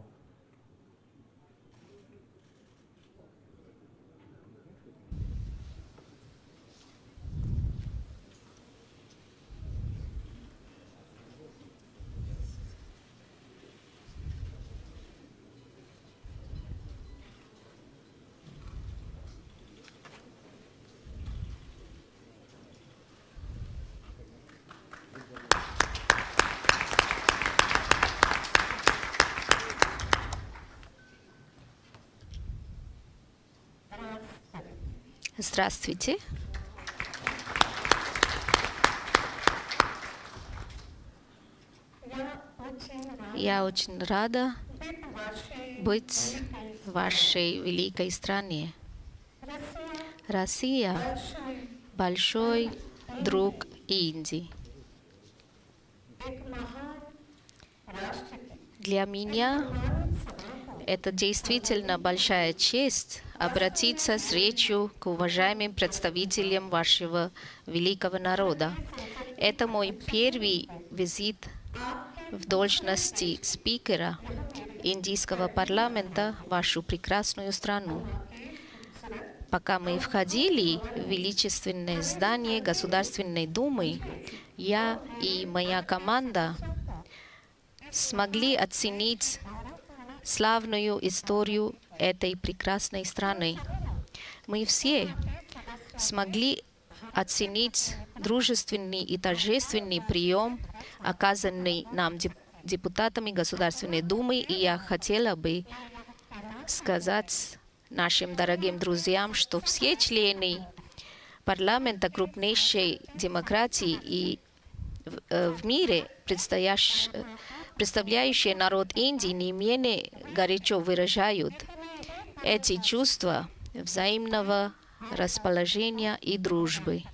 Здравствуйте. Я очень рада быть в вашей великой стране. Россия – большой друг Индии. Для меня это действительно большая честь обратиться с речью к уважаемым представителям вашего великого народа. Это мой первый визит в должности спикера индийского парламента в вашу прекрасную страну. Пока мы входили в величественное здание Государственной Думы, я и моя команда смогли оценить славную историю этой прекрасной страны. Мы все смогли оценить дружественный и торжественный прием, оказанный нам депутатами Государственной Думы, и я хотела бы сказать нашим дорогим друзьям, что все члены парламента крупнейшей демократии и в мире, представляющие народ Индии, не менее горячо выражают эти чувства взаимного расположения и дружбы.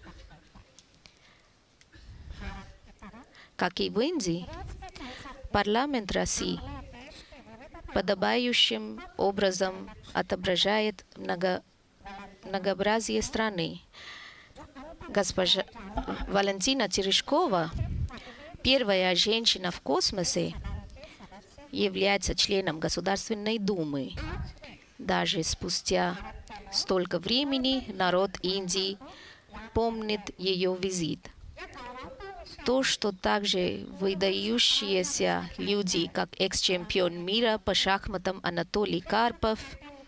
Как и в Индии, парламент России подобающим образом отображает многообразие страны. Госпожа Валентина Терешкова, первая женщина в космосе, является членом Государственной Думы. Даже спустя столько времени народ Индии помнит ее визит. То, что также выдающиеся люди, как экс-чемпион мира по шахматам Анатолий Карпов,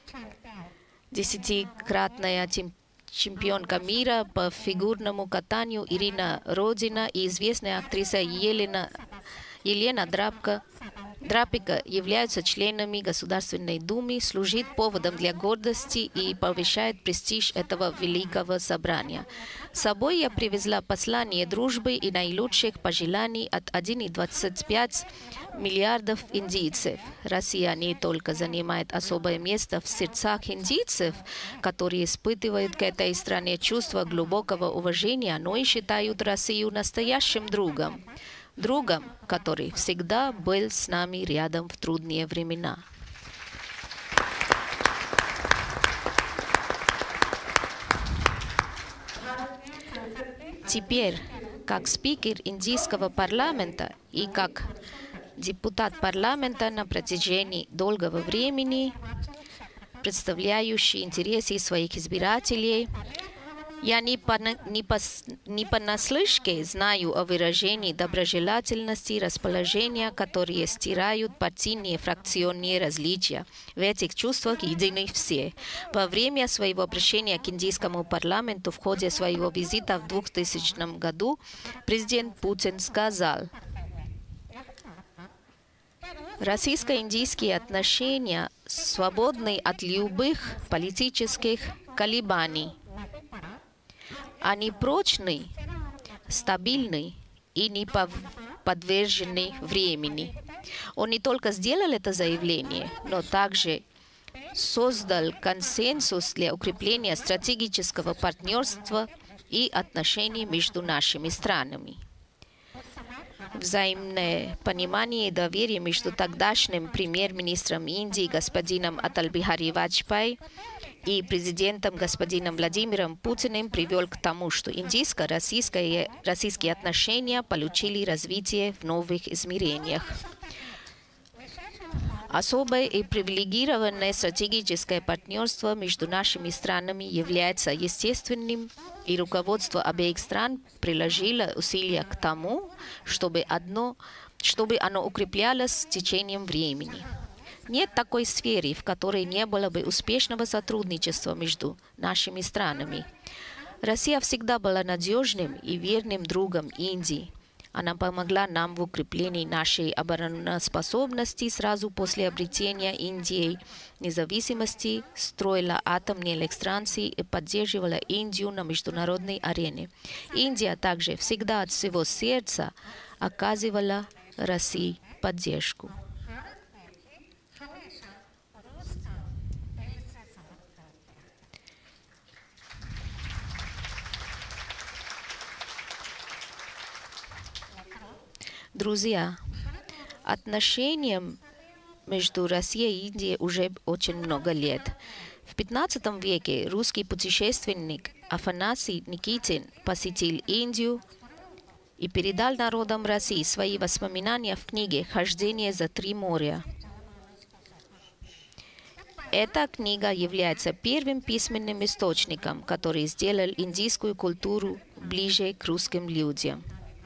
10-кратная чемпионка мира по фигурному катанию Ирина Родина и известная актриса Елена Драпика являются членами Государственной Думы, служит поводом для гордости и повышает престиж этого великого собрания. С собой я привезла послание дружбы и наилучших пожеланий от 1,25 миллиардов индийцев. Россия не только занимает особое место в сердцах индийцев, которые испытывают к этой стране чувство глубокого уважения, но и считают Россию настоящим другом. другом, который всегда был с нами рядом в трудные времена. Теперь, как спикер индийского парламента и как депутат парламента на протяжении долгого времени, представляющий интересы своих избирателей, я не понаслышке знаю о выражении доброжелательности и расположения, которые стирают партийные фракционные различия. В этих чувствах едины все. Во время своего обращения к индийскому парламенту в ходе своего визита в 2000 году президент Путин сказал: российско-индийские отношения свободны от любых политических колебаний. Они прочны, стабильны и не подвержены времени. Он не только сделал это заявление, но также создал консенсус для укрепления стратегического партнерства и отношений между нашими странами. Взаимное понимание и доверие между тогдашним премьер-министром Индии господином Атал Бихари Ваджпей и президентом господином Владимиром Путиным привел к тому, что индийско-российские отношения получили развитие в новых измерениях. Особое и привилегированное стратегическое партнерство между нашими странами является естественным, и руководство обеих стран приложило усилия к тому, чтобы оно укреплялось с течением времени. Нет такой сферы, в которой не было бы успешного сотрудничества между нашими странами. Россия всегда была надежным и верным другом Индии. Она помогла нам в укреплении нашей обороноспособности сразу после обретения Индией независимости, строила атомные электростанции и поддерживала Индию на международной арене. Индия также всегда от всего сердца оказывала России поддержку. Друзья, отношениям между Россией и Индией уже очень много лет. В XV веке русский путешественник Афанасий Никитин посетил Индию и передал народам России свои воспоминания в книге «Хождение за три моря». Эта книга является первым письменным источником, который сделал индийскую культуру ближе к русским людям.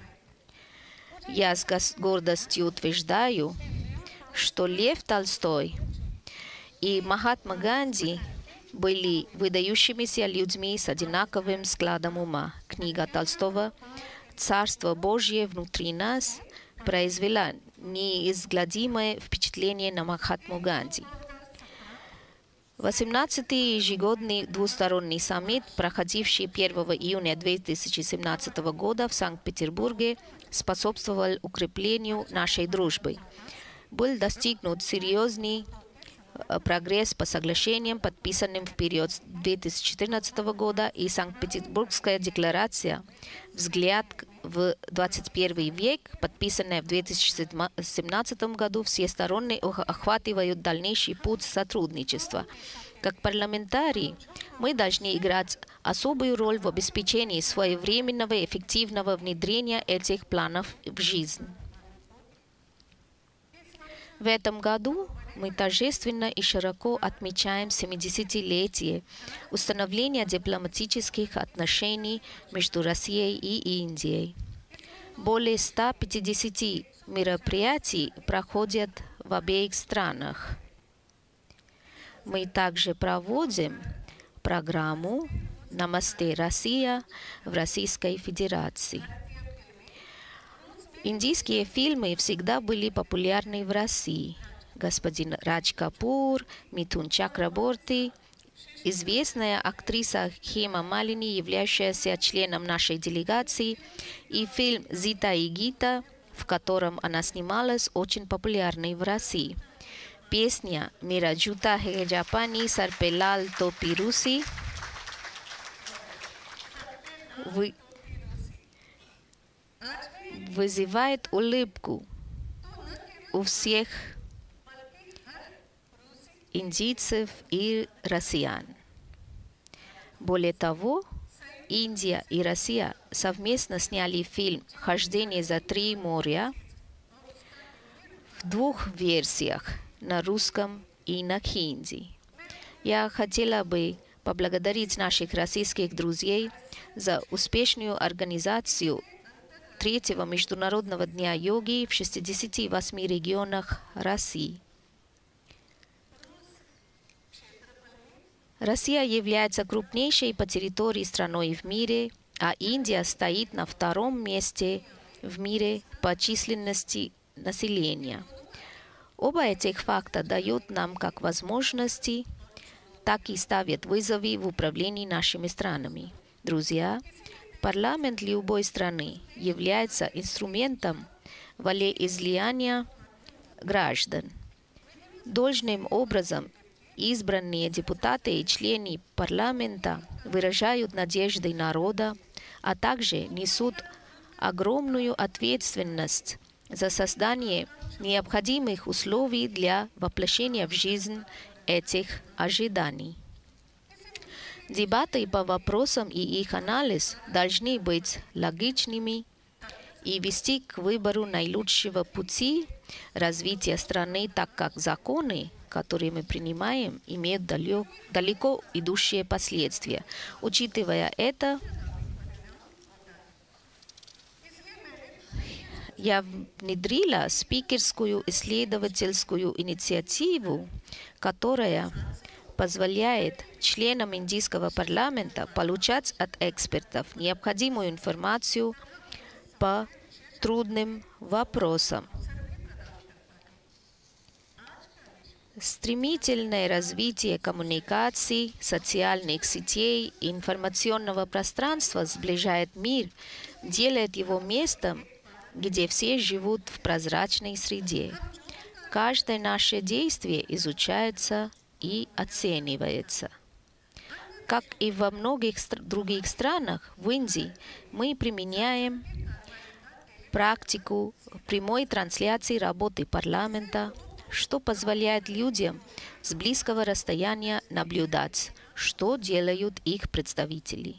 Я с гордостью утверждаю, что Лев Толстой и Махатма Ганди были выдающимися людьми с одинаковым складом ума. Книга Толстого «Царство Божье внутри нас» произвела неизгладимое впечатление на Махатму Ганди. 18-й ежегодный двусторонний саммит, проходивший 1 июня 2017 года в Санкт-Петербурге, способствовал укреплению нашей дружбы. Был достигнут серьезный прогресс по соглашениям, подписанным в период 2014 года, и Санкт-Петербургская декларация «Взгляд в 21 век», подписанная в 2017 году, всесторонне охватывают дальнейший путь сотрудничества. Как парламентарии мы должны играть особую роль в обеспечении своевременного и эффективного внедрения этих планов в жизнь. В этом году мы торжественно и широко отмечаем 70-летие установления дипломатических отношений между Россией и Индией. Более 150 мероприятий проходят в обеих странах. Мы также проводим программу «Намасте, Россия» в Российской Федерации. Индийские фильмы всегда были популярны в России. Господин Радж Капур, Митхун Чакраборти, известная актриса Хема Малини, являющаяся членом нашей делегации, и фильм «Зита и Гита», в котором она снималась, очень популярный в России. Песня «Мера джута хэ джапани сарпелал топи руси» вызывает улыбку у всех индийцев и россиян. Более того, Индия и Россия совместно сняли фильм «Хождение за три моря» в двух версиях, на русском и на хинди. Я хотела бы поблагодарить наших российских друзей за успешную организацию Третьего Международного дня йоги в 68 регионах России. Россия является крупнейшей по территории страной в мире, а Индия стоит на втором месте в мире по численности населения. Оба этих факта дают нам как возможности, так и ставят вызовы в управлении нашими странами. Друзья, парламент любой страны является инструментом волеизлияния граждан. Должным образом избранные депутаты и члены парламента выражают надежды народа, а также несут огромную ответственность за создание необходимых условий для воплощения в жизнь этих ожиданий. Дебаты по вопросам и их анализ должны быть логичными и вести к выбору наилучшего пути развития страны, так как законы, которые мы принимаем, имеют далеко идущие последствия. Учитывая это, я внедрила спикерскую исследовательскую инициативу, которая позволяет членам индийского парламента получать от экспертов необходимую информацию по трудным вопросам. Стремительное развитие коммуникаций, социальных сетей и информационного пространства сближает мир, делает его местом, где все живут в прозрачной среде. Каждое наше действие изучается и оценивается. Как и во многих других странах, в Индии мы применяем практику прямой трансляции работы парламента, что позволяет людям с близкого расстояния наблюдать, что делают их представители.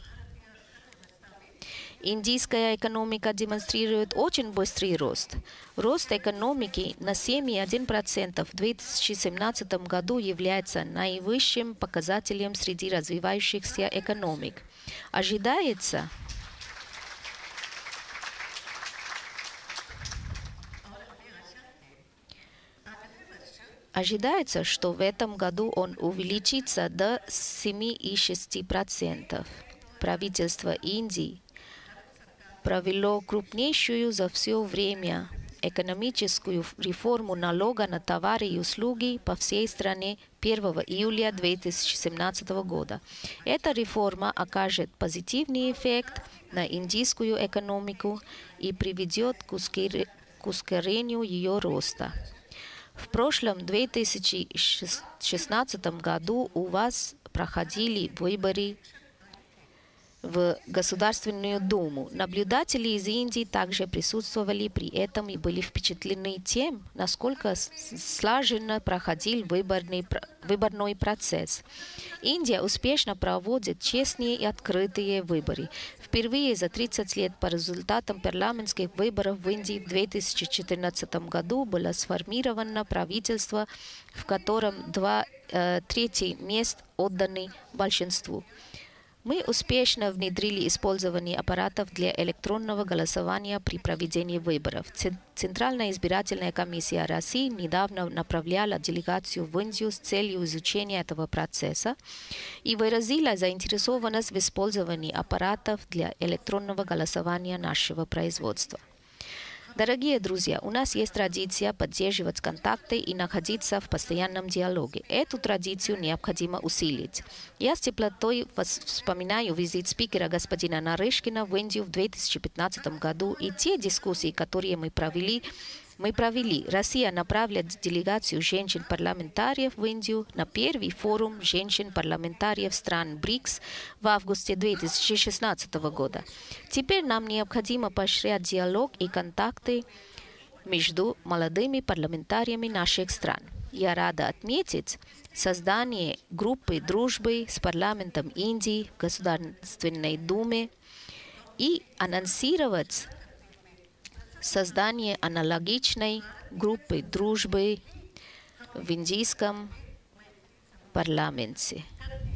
Индийская экономика демонстрирует очень быстрый рост. Рост экономики на 7,1% в 2017 году является наивысшим показателем среди развивающихся экономик. Ожидается, что в этом году он увеличится до 7,6%. Правительство Индии провело крупнейшую за все время экономическую реформу налога на товары и услуги по всей стране 1 июля 2017 года. Эта реформа окажет позитивный эффект на индийскую экономику и приведет к ускорению ее роста. В прошлом 2016 году у вас проходили выборы в Государственную Думу. Наблюдатели из Индии также присутствовали при этом и были впечатлены тем, насколько слаженно проходил выборный процесс. Индия успешно проводит честные и открытые выборы. Впервые за 30 лет по результатам парламентских выборов в Индии в 2014 году было сформировано правительство, в котором 2/3 мест отданы большинству. Мы успешно внедрили использование аппаратов для электронного голосования при проведении выборов. Центральная избирательная комиссия России недавно направляла делегацию в Индию с целью изучения этого процесса и выразила заинтересованность в использовании аппаратов для электронного голосования нашего производства. Дорогие друзья, у нас есть традиция поддерживать контакты и находиться в постоянном диалоге. Эту традицию необходимо усилить. Я с теплотой вспоминаю визит спикера господина Нарышкина в Индию в 2015 году и те дискуссии, которые мы провели мы провели. Россия направляет делегацию женщин-парламентариев в Индию на первый форум женщин-парламентариев стран БРИКС в августе 2016 года. Теперь нам необходимо поощрять диалог и контакты между молодыми парламентариями наших стран. Я рада отметить создание группы дружбы с парламентом Индии в Государственной Думе и анонсировать создание аналогичной группы дружбы в индийском парламенте.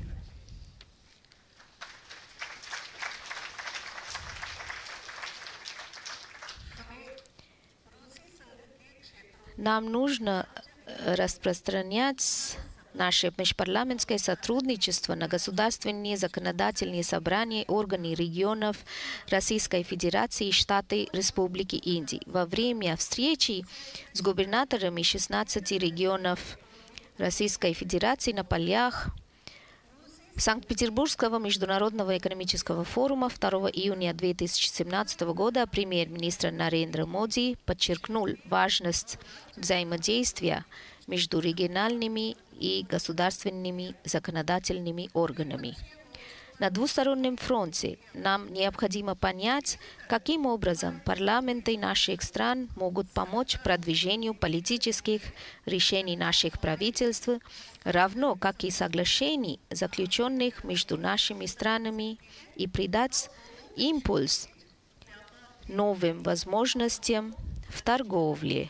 Нам нужно распространять наше межпарламентское сотрудничество на государственные законодательные собрания, органы регионов Российской Федерации и Штаты Республики Индии. Во время встречи с губернаторами 16 регионов Российской Федерации на полях Санкт-Петербургского международного экономического форума 2 июня 2017 года премьер-министр Нарендра Моди подчеркнул важность взаимодействия между региональными и государственными законодательными органами. На двустороннем фронте нам необходимо понять, каким образом парламенты наших стран могут помочь продвижению политических решений наших правительств, равно как и соглашений, заключенных между нашими странами, и придать импульс новым возможностям в торговле.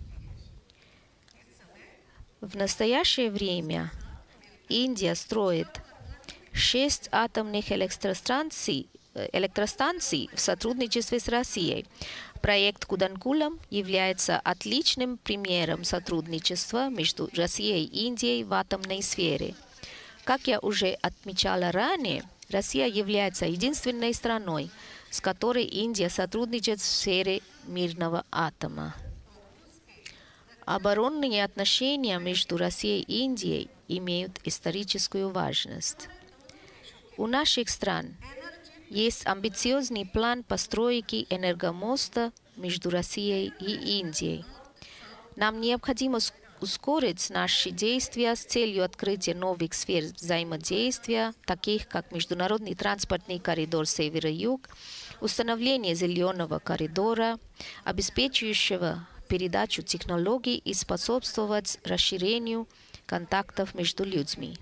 В настоящее время Индия строит 6 атомных электростанций в сотрудничестве с Россией. Проект Куданкулам является отличным примером сотрудничества между Россией и Индией в атомной сфере. Как я уже отмечала ранее, Россия является единственной страной, с которой Индия сотрудничает в сфере мирного атома. Оборонные отношения между Россией и Индией имеют историческую важность. У наших стран есть амбициозный план постройки энергомоста между Россией и Индией. Нам необходимо ускорить наши действия с целью открытия новых сфер взаимодействия, таких как международный транспортный коридор Север-Юг, установление зеленого коридора, обеспечивающего передачу технологий и способствовать расширению контактов между людьми.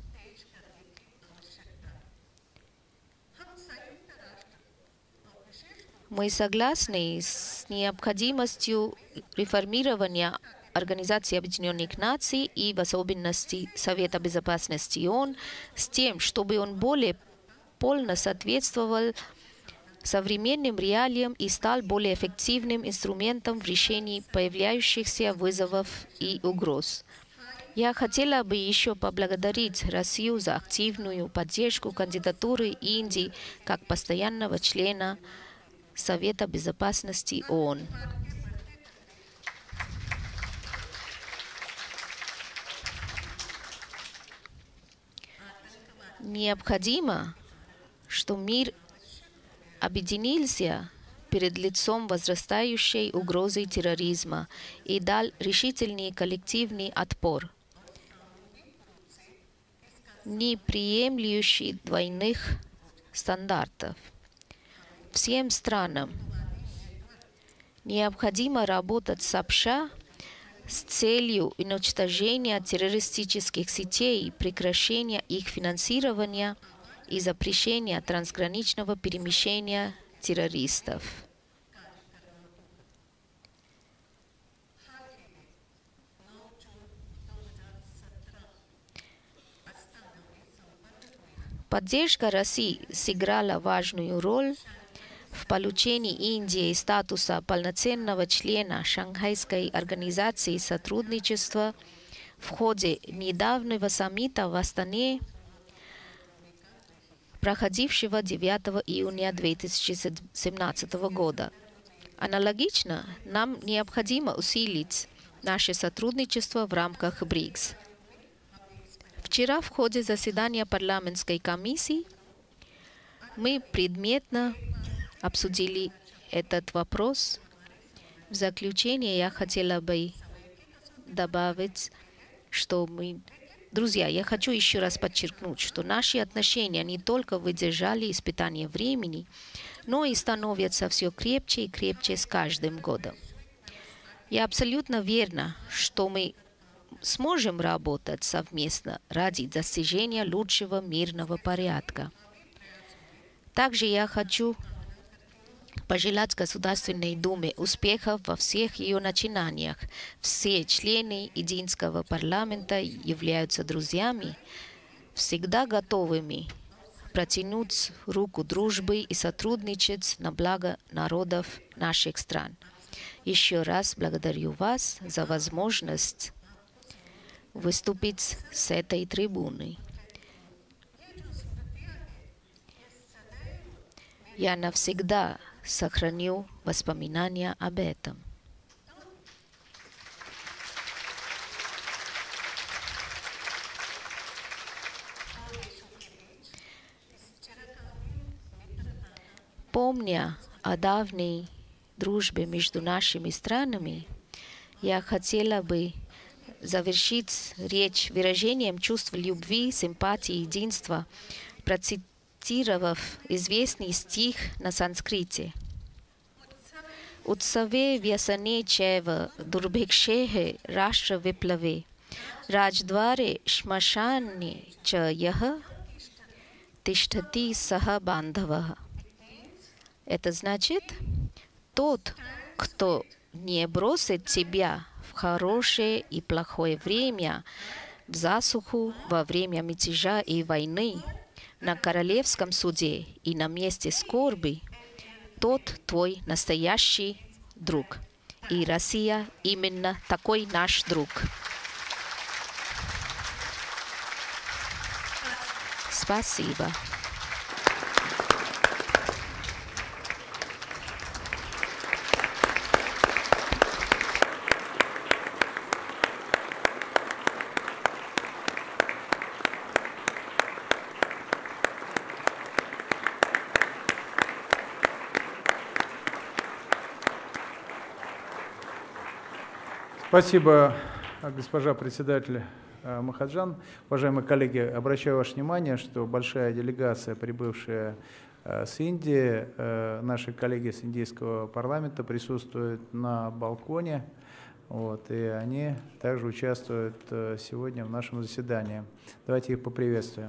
Мы согласны с необходимостью реформирования Организации Объединенных Наций и в особенности Совета Безопасности ООН с тем, чтобы он более полно соответствовал современным реалиям и стал более эффективным инструментом в решении появляющихся вызовов и угроз. Я хотела бы еще поблагодарить Россию за активную поддержку кандидатуры Индии как постоянного члена Совета Безопасности ООН. Необходимо, что мир объединился перед лицом возрастающей угрозы терроризма и дал решительный коллективный отпор, не приемлющий двойных стандартов. Всем странам необходимо работать сообща с целью уничтожения террористических сетей, прекращения их финансирования и запрещения трансграничного перемещения террористов. Поддержка России сыграла важную роль в получении Индии статуса полноценного члена Шанхайской организации сотрудничества в ходе недавнего саммита в Астане, проходившего 9 июня 2017 года. Аналогично, нам необходимо усилить наше сотрудничество в рамках БРИКС. Вчера в ходе заседания парламентской комиссии мы предметно обсудили этот вопрос В заключение я хотела бы добавить, что друзья, я хочу еще раз подчеркнуть, что наши отношения не только выдержали испытания времени, но и становятся все крепче и крепче с каждым годом. Я абсолютно верна, что мы сможем работать совместно ради достижения лучшего мирного порядка. Также я хочу пожелать Государственной Думе успехов во всех ее начинаниях. Все члены Единского парламента являются друзьями, всегда готовыми протянуть руку дружбы и сотрудничать на благо народов наших стран. Еще раз благодарю вас за возможность выступить с этой трибуны. Я навсегда сохраню воспоминания об этом. Помня о давней дружбе между нашими странами, я хотела бы завершить речь выражением чувств любви, симпатии и единства, процитировав известный стих на санскрите. «Утсаве вясане чева дурбхикшехе раштра виплаве радждваре шмашане ча яха тиштхати саха бандхаваха». Это значит, тот, кто не бросит тебя в хорошее и плохое время, в засуху, во время мятежа и войны, на королевском суде и на месте скорби, тот твой настоящий друг. И Россия именно такой наш друг. Спасибо. Спасибо, госпожа председатель Махаджан. Уважаемые коллеги, обращаю ваше внимание, что большая делегация, прибывшая с Индии, наши коллеги с индийского парламента присутствуют на балконе, и они также участвуют сегодня в нашем заседании. Давайте их поприветствуем.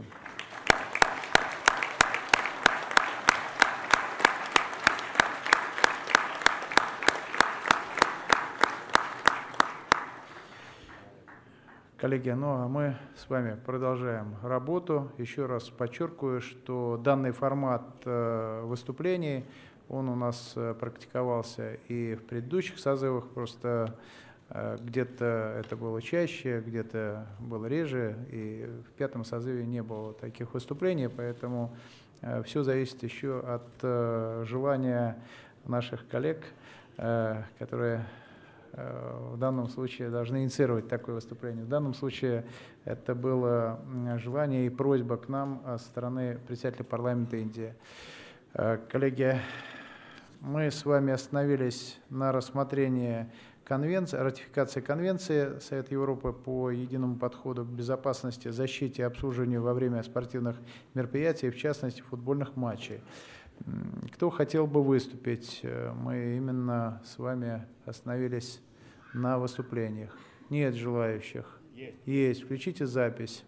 Коллеги, а мы с вами продолжаем работу. Еще раз подчеркиваю, что данный формат выступлений, он у нас практиковался и в предыдущих созывах, просто где-то это было чаще, где-то было реже, и в пятом созыве не было таких выступлений, поэтому все зависит еще от желания наших коллег, которые в данном случае должны инициировать такое выступление. В данном случае это было желание и просьба к нам со стороны председателя парламента Индии. Коллеги, мы с вами остановились на рассмотрении ратификации Конвенции Совета Европы по единому подходу к безопасности, защите и обслуживанию во время спортивных мероприятий, в частности футбольных матчей. Кто хотел бы выступить? Мы именно с вами остановились на выступлениях. Нет желающих? Есть. Включите запись.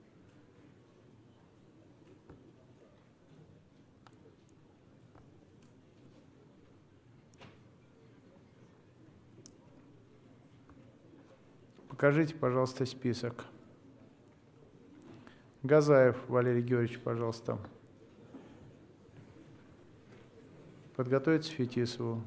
Покажите, пожалуйста, список. Газаев Валерий Георгиевич, пожалуйста. Подготовиться Фетисову.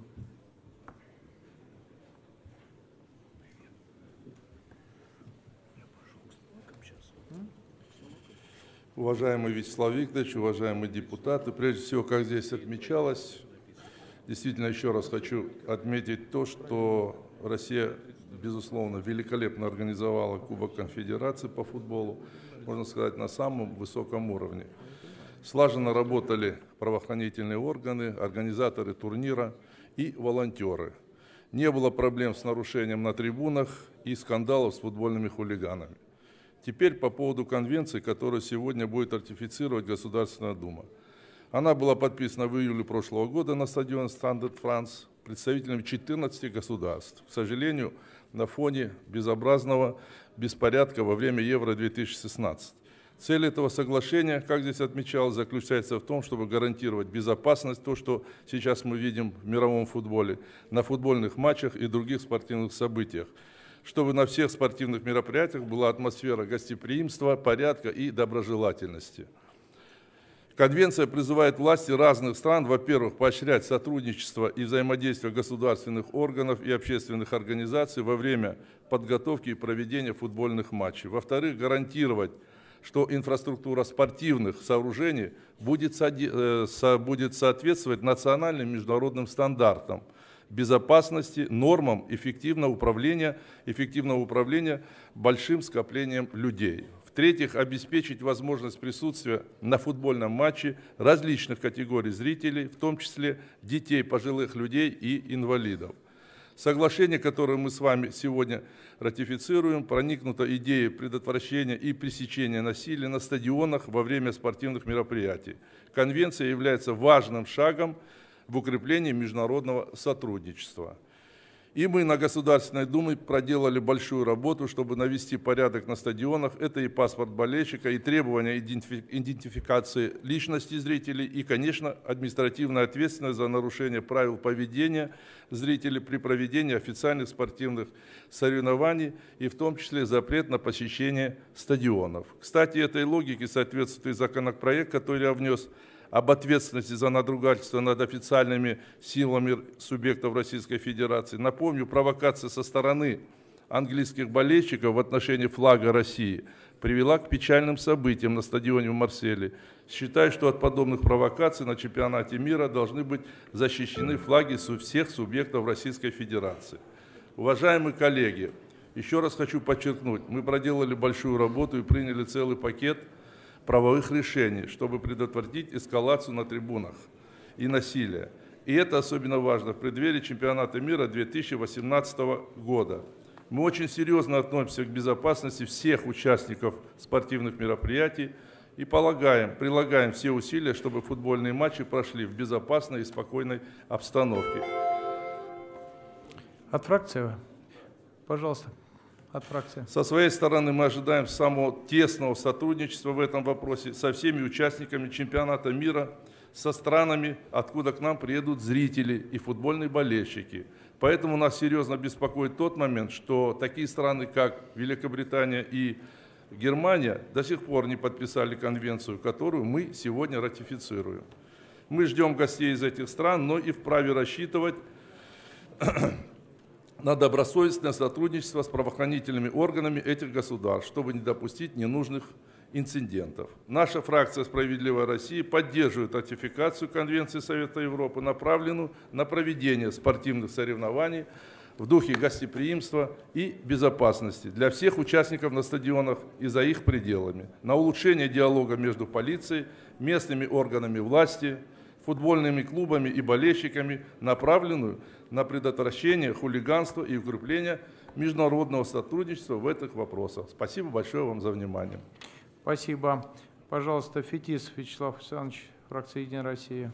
Уважаемый Вячеслав Викторович, уважаемые депутаты, прежде всего, как здесь отмечалось, действительно еще раз хочу отметить то, что Россия, безусловно, великолепно организовала Кубок Конфедерации по футболу, можно сказать, на самом высоком уровне. Слаженно работали правоохранительные органы, организаторы турнира и волонтеры. Не было проблем с нарушением на трибунах и скандалов с футбольными хулиганами. Теперь по поводу конвенции, которую сегодня будет ратифицировать Государственная Дума. Она была подписана в июле прошлого года на стадионе Стад де Франс представителями 14 государств. К сожалению, на фоне безобразного беспорядка во время Евро-2016. Цель этого соглашения, как здесь отмечалось, заключается в том, чтобы гарантировать безопасность, то, что сейчас мы видим в мировом футболе, на футбольных матчах и других спортивных событиях, чтобы на всех спортивных мероприятиях была атмосфера гостеприимства, порядка и доброжелательности. Конвенция призывает власти разных стран, во-первых, поощрять сотрудничество и взаимодействие государственных органов и общественных организаций во время подготовки и проведения футбольных матчей. Во-вторых, гарантировать, что инфраструктура спортивных сооружений будет соответствовать национальным и международным стандартам безопасности, нормам эффективного управления большим скоплением людей. В-третьих, обеспечить возможность присутствия на футбольном матче различных категорий зрителей, в том числе детей, пожилых людей и инвалидов. Соглашение, которое мы с вами сегодня ратифицируем, проникнуто идеей предотвращения и пресечения насилия на стадионах во время спортивных мероприятий. Конвенция является важным шагом в укреплении международного сотрудничества. И мы на Государственной Думе проделали большую работу, чтобы навести порядок на стадионах. Это и паспорт болельщика, и требования идентификации личности зрителей, и, конечно, административная ответственность за нарушение правил поведения зрителей при проведении официальных спортивных соревнований, и в том числе запрет на посещение стадионов. Кстати, этой логике соответствует и законопроект, который я внес, об ответственности за надругательство над официальными символами субъектов Российской Федерации. Напомню, провокация со стороны английских болельщиков в отношении флага России привела к печальным событиям на стадионе в Марселе. Считаю, что от подобных провокаций на чемпионате мира должны быть защищены флаги всех субъектов Российской Федерации. Уважаемые коллеги, еще раз хочу подчеркнуть, мы проделали большую работу и приняли целый пакет правовых решений, чтобы предотвратить эскалацию на трибунах и насилие. И это особенно важно в преддверии чемпионата мира 2018 года. Мы очень серьезно относимся к безопасности всех участников спортивных мероприятий и прилагаем все усилия, чтобы футбольные матчи прошли в безопасной и спокойной обстановке. От фракции, пожалуйста. От фракции. Со своей стороны мы ожидаем самого тесного сотрудничества в этом вопросе со всеми участниками чемпионата мира, со странами, откуда к нам приедут зрители и футбольные болельщики. Поэтому нас серьезно беспокоит тот момент, что такие страны, как Великобритания и Германия, до сих пор не подписали конвенцию, которую мы сегодня ратифицируем. Мы ждем гостей из этих стран, но и вправе рассчитывать на добросовестное сотрудничество с правоохранительными органами этих государств, чтобы не допустить ненужных инцидентов. Наша фракция «Справедливая Россия» поддерживает ратификацию Конвенции Совета Европы, направленную на проведение спортивных соревнований в духе гостеприимства и безопасности для всех участников на стадионах и за их пределами, на улучшение диалога между полицией, местными органами власти, футбольными клубами и болельщиками, направленную на предотвращение хулиганства и укрепление международного сотрудничества в этих вопросах. Спасибо большое вам за внимание. Спасибо. Пожалуйста, Фетисов Вячеслав Александрович, фракция «Единая Россия».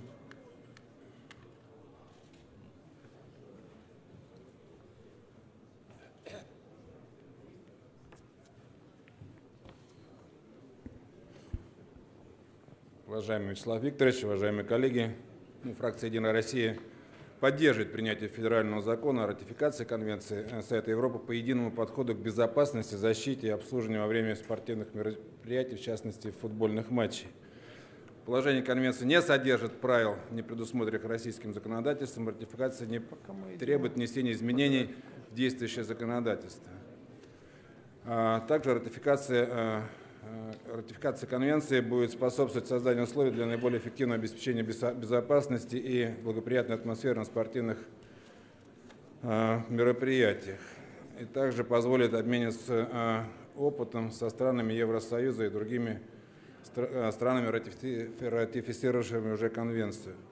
Уважаемый Вячеслав Викторович, уважаемые коллеги, фракция «Единая Россия» поддерживает принятие федерального закона о ратификации Конвенции Совета Европы по единому подходу к безопасности, защите и обслуживанию во время спортивных мероприятий, в частности футбольных матчей. Положение Конвенции не содержит правил, не предусмотренных российским законодательством. Ратификация не требует внесения изменений в действующее законодательство. Также ратификация Конвенции будет способствовать созданию условий для наиболее эффективного обеспечения безопасности и благоприятной атмосферы на спортивных мероприятиях. И также позволит обмениваться опытом со странами Евросоюза и другими странами, ратифицировавшими уже Конвенцию.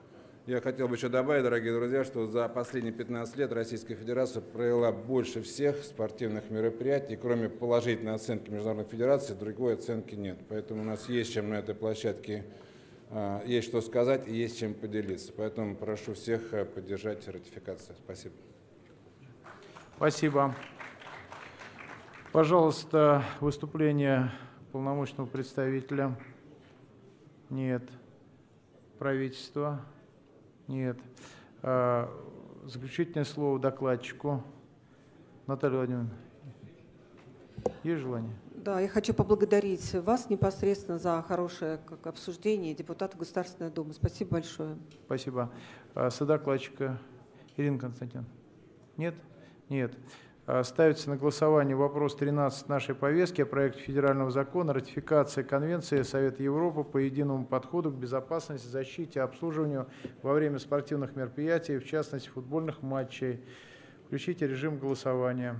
Я хотел бы еще добавить, дорогие друзья, что за последние 15 лет Российская Федерация провела больше всех спортивных мероприятий. Кроме положительной оценки Международной Федерации, другой оценки нет. Поэтому у нас есть чем на этой площадке, есть что сказать и есть чем поделиться. Поэтому прошу всех поддержать ратификацию. Спасибо. Спасибо. Пожалуйста, выступление полномочного представителя. Нет. Правительство. Нет. Заключительное слово докладчику. Наталья Владимировна, есть желание? Да, я хочу поблагодарить вас непосредственно за хорошее обсуждение депутата Государственной Думы. Спасибо большое. Спасибо. Содокладчика Ирина Константиновна. Нет? Нет. Ставится на голосование вопрос 13 нашей повестки о проекте федерального закона ратификации Конвенции Совета Европы по единому подходу к безопасности, защите и обслуживанию во время спортивных мероприятий, в частности футбольных матчей. Включите режим голосования.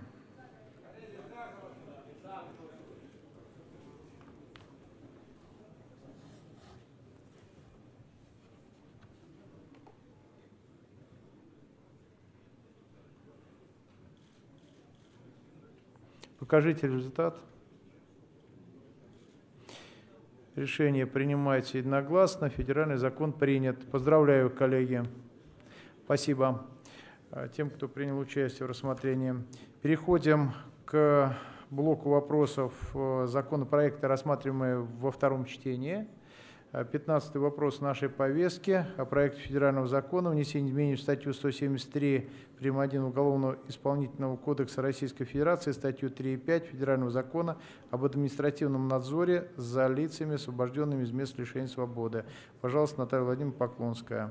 Покажите результат. Решение принимается единогласно. Федеральный закон принят. Поздравляю, коллеги. Спасибо тем, кто принял участие в рассмотрении. Переходим к блоку вопросов законопроекта, рассматриваемые во втором чтении. 15-й вопрос нашей повестки о проекте федерального закона внесения изменений в статью 173 прим. 1 Уголовного исполнительного кодекса Российской Федерации, статью 3.5 Федерального закона об административном надзоре за лицами, освобожденными из мест лишения свободы. Пожалуйста, Наталья Владимировна Поклонская.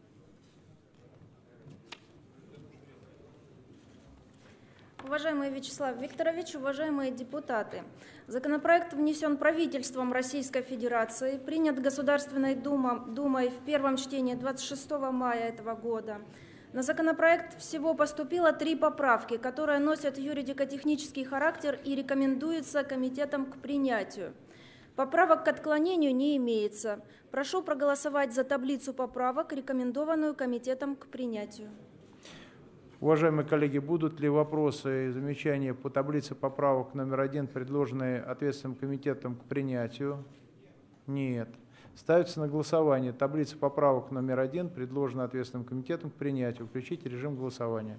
Уважаемый Вячеслав Викторович, уважаемые депутаты, законопроект внесен правительством Российской Федерации, принят Государственной Думой в первом чтении 26 мая этого года. На законопроект всего поступило 3 поправки, которые носят юридико-технический характер и рекомендуются комитетом к принятию. Поправок к отклонению не имеется. Прошу проголосовать за таблицу поправок, рекомендованную комитетом к принятию. Уважаемые коллеги, будут ли вопросы и замечания по таблице поправок номер 1, предложенные ответственным комитетом к принятию? Нет. Ставится на голосование таблица поправок номер 1, предложенная ответственным комитетом к принятию. Включите режим голосования.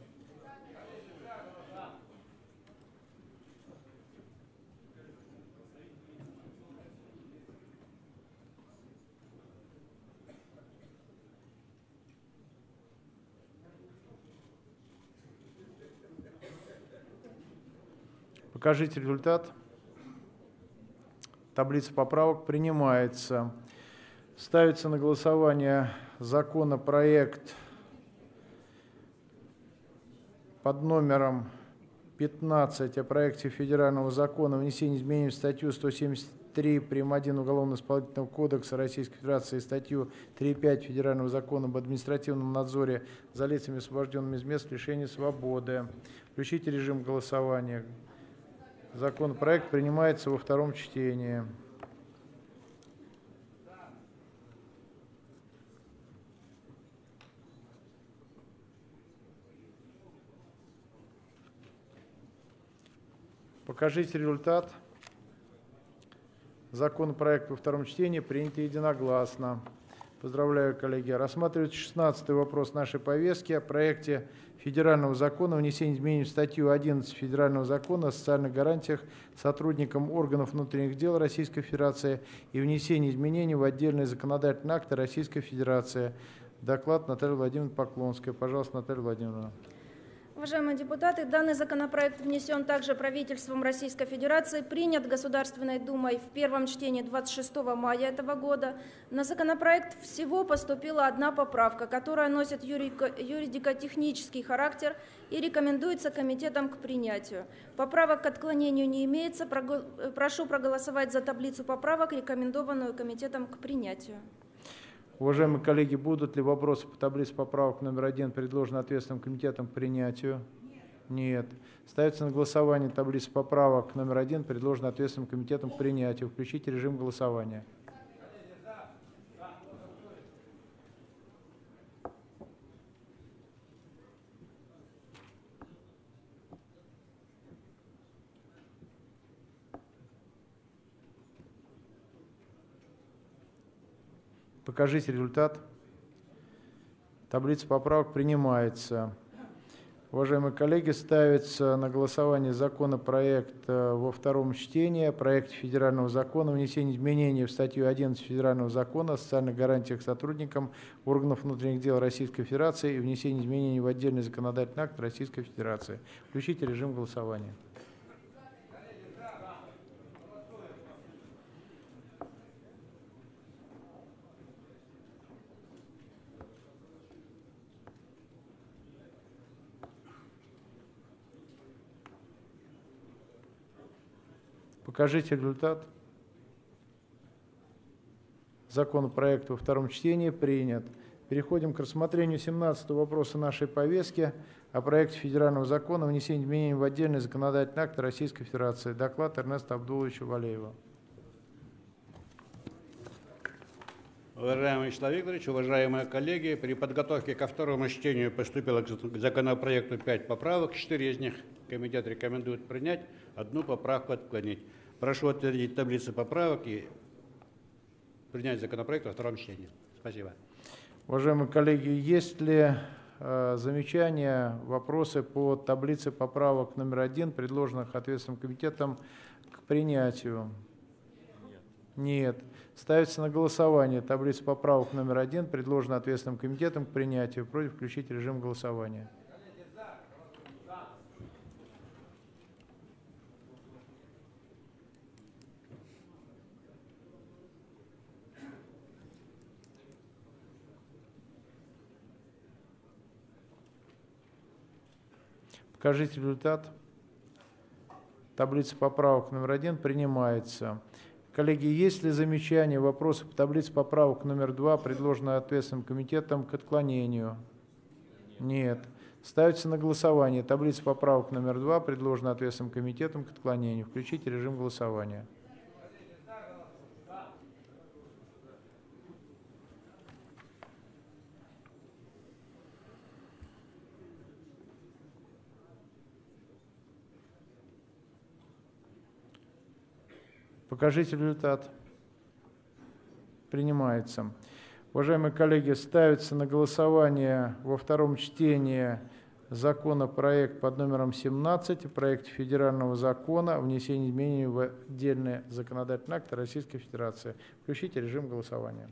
Покажите результат. Таблица поправок принимается. Ставится на голосование законопроект под номером 15 о проекте федерального закона о внесении изменений в статью 173 прим. 1 Уголовно-исполнительного кодекса Российской Федерации и статью 3.5 Федерального закона об административном надзоре за лицами, освобожденными из мест лишения свободы. Включите режим голосования. Законопроект принимается во втором чтении. Покажите результат. Законопроект во втором чтении принят единогласно. Поздравляю, коллеги. Рассматривается 16-й вопрос нашей повестки о проекте федерального закона о внесении изменений в статью 11 Федерального закона о социальных гарантиях сотрудникам органов внутренних дел Российской Федерации и внесении изменений в отдельные законодательные акты Российской Федерации. Доклад Наталья Владимировна Поклонская. Пожалуйста, Наталья Владимировна. Уважаемые депутаты, данный законопроект внесен также правительством Российской Федерации, принят Государственной Думой в первом чтении 26 мая этого года. На законопроект всего поступила 1 поправка, которая носит юридико-технический характер и рекомендуется комитетом к принятию. Поправок к отклонению не имеется. Прошу проголосовать за таблицу поправок, рекомендованную комитетом к принятию. Уважаемые коллеги, будут ли вопросы по таблице поправок номер 1, предложенной ответственным комитетом к принятию? Нет. Ставится на голосование таблица поправок номер 1, предложенная ответственным комитетом к принятию. Включите режим голосования. Покажите результат. Таблица поправок принимается. Уважаемые коллеги, ставится на голосование законопроект во втором чтении, проект федерального закона о внесении изменений в статью 11 федерального закона о социальных гарантиях сотрудникам органов внутренних дел Российской Федерации и внесении изменений в отдельный законодательный акт Российской Федерации. Включите режим голосования. Покажите результат. Законопроект во втором чтении принят. Переходим к рассмотрению 17-го вопроса нашей повестки о проекте федерального закона о внесении изменений в отдельный законодательный акт Российской Федерации. Доклад Эрнеста Абдуловича Валеева. Уважаемый Вячеслав Викторович, уважаемые коллеги, при подготовке ко второму чтению поступило к законопроекту 5 поправок, 4 из них комитет рекомендует принять, 1 поправку отклонить. Прошу утвердить таблицу поправок и принять законопроект во втором чтении. Спасибо. Уважаемые коллеги, есть ли замечания, вопросы по таблице поправок номер 1, предложенных ответственным комитетом к принятию? Нет. Ставится на голосование таблица поправок номер 1, предложенная ответственным комитетом к принятию. Против включить режим голосования. Покажите результат. Таблица поправок номер 1 принимается. Коллеги, есть ли замечания, вопросы по таблице поправок номер 2, предложенной ответственным комитетом к отклонению? Нет. Ставится на голосование таблица поправок номер 2, предложенная ответственным комитетом к отклонению. Включите режим голосования. Покажите результат. Принимается. Уважаемые коллеги, ставится на голосование во втором чтении законопроект под номером 17, проект федерального закона о внесении изменений в отдельный законодательный акт Российской Федерации. Включите режим голосования.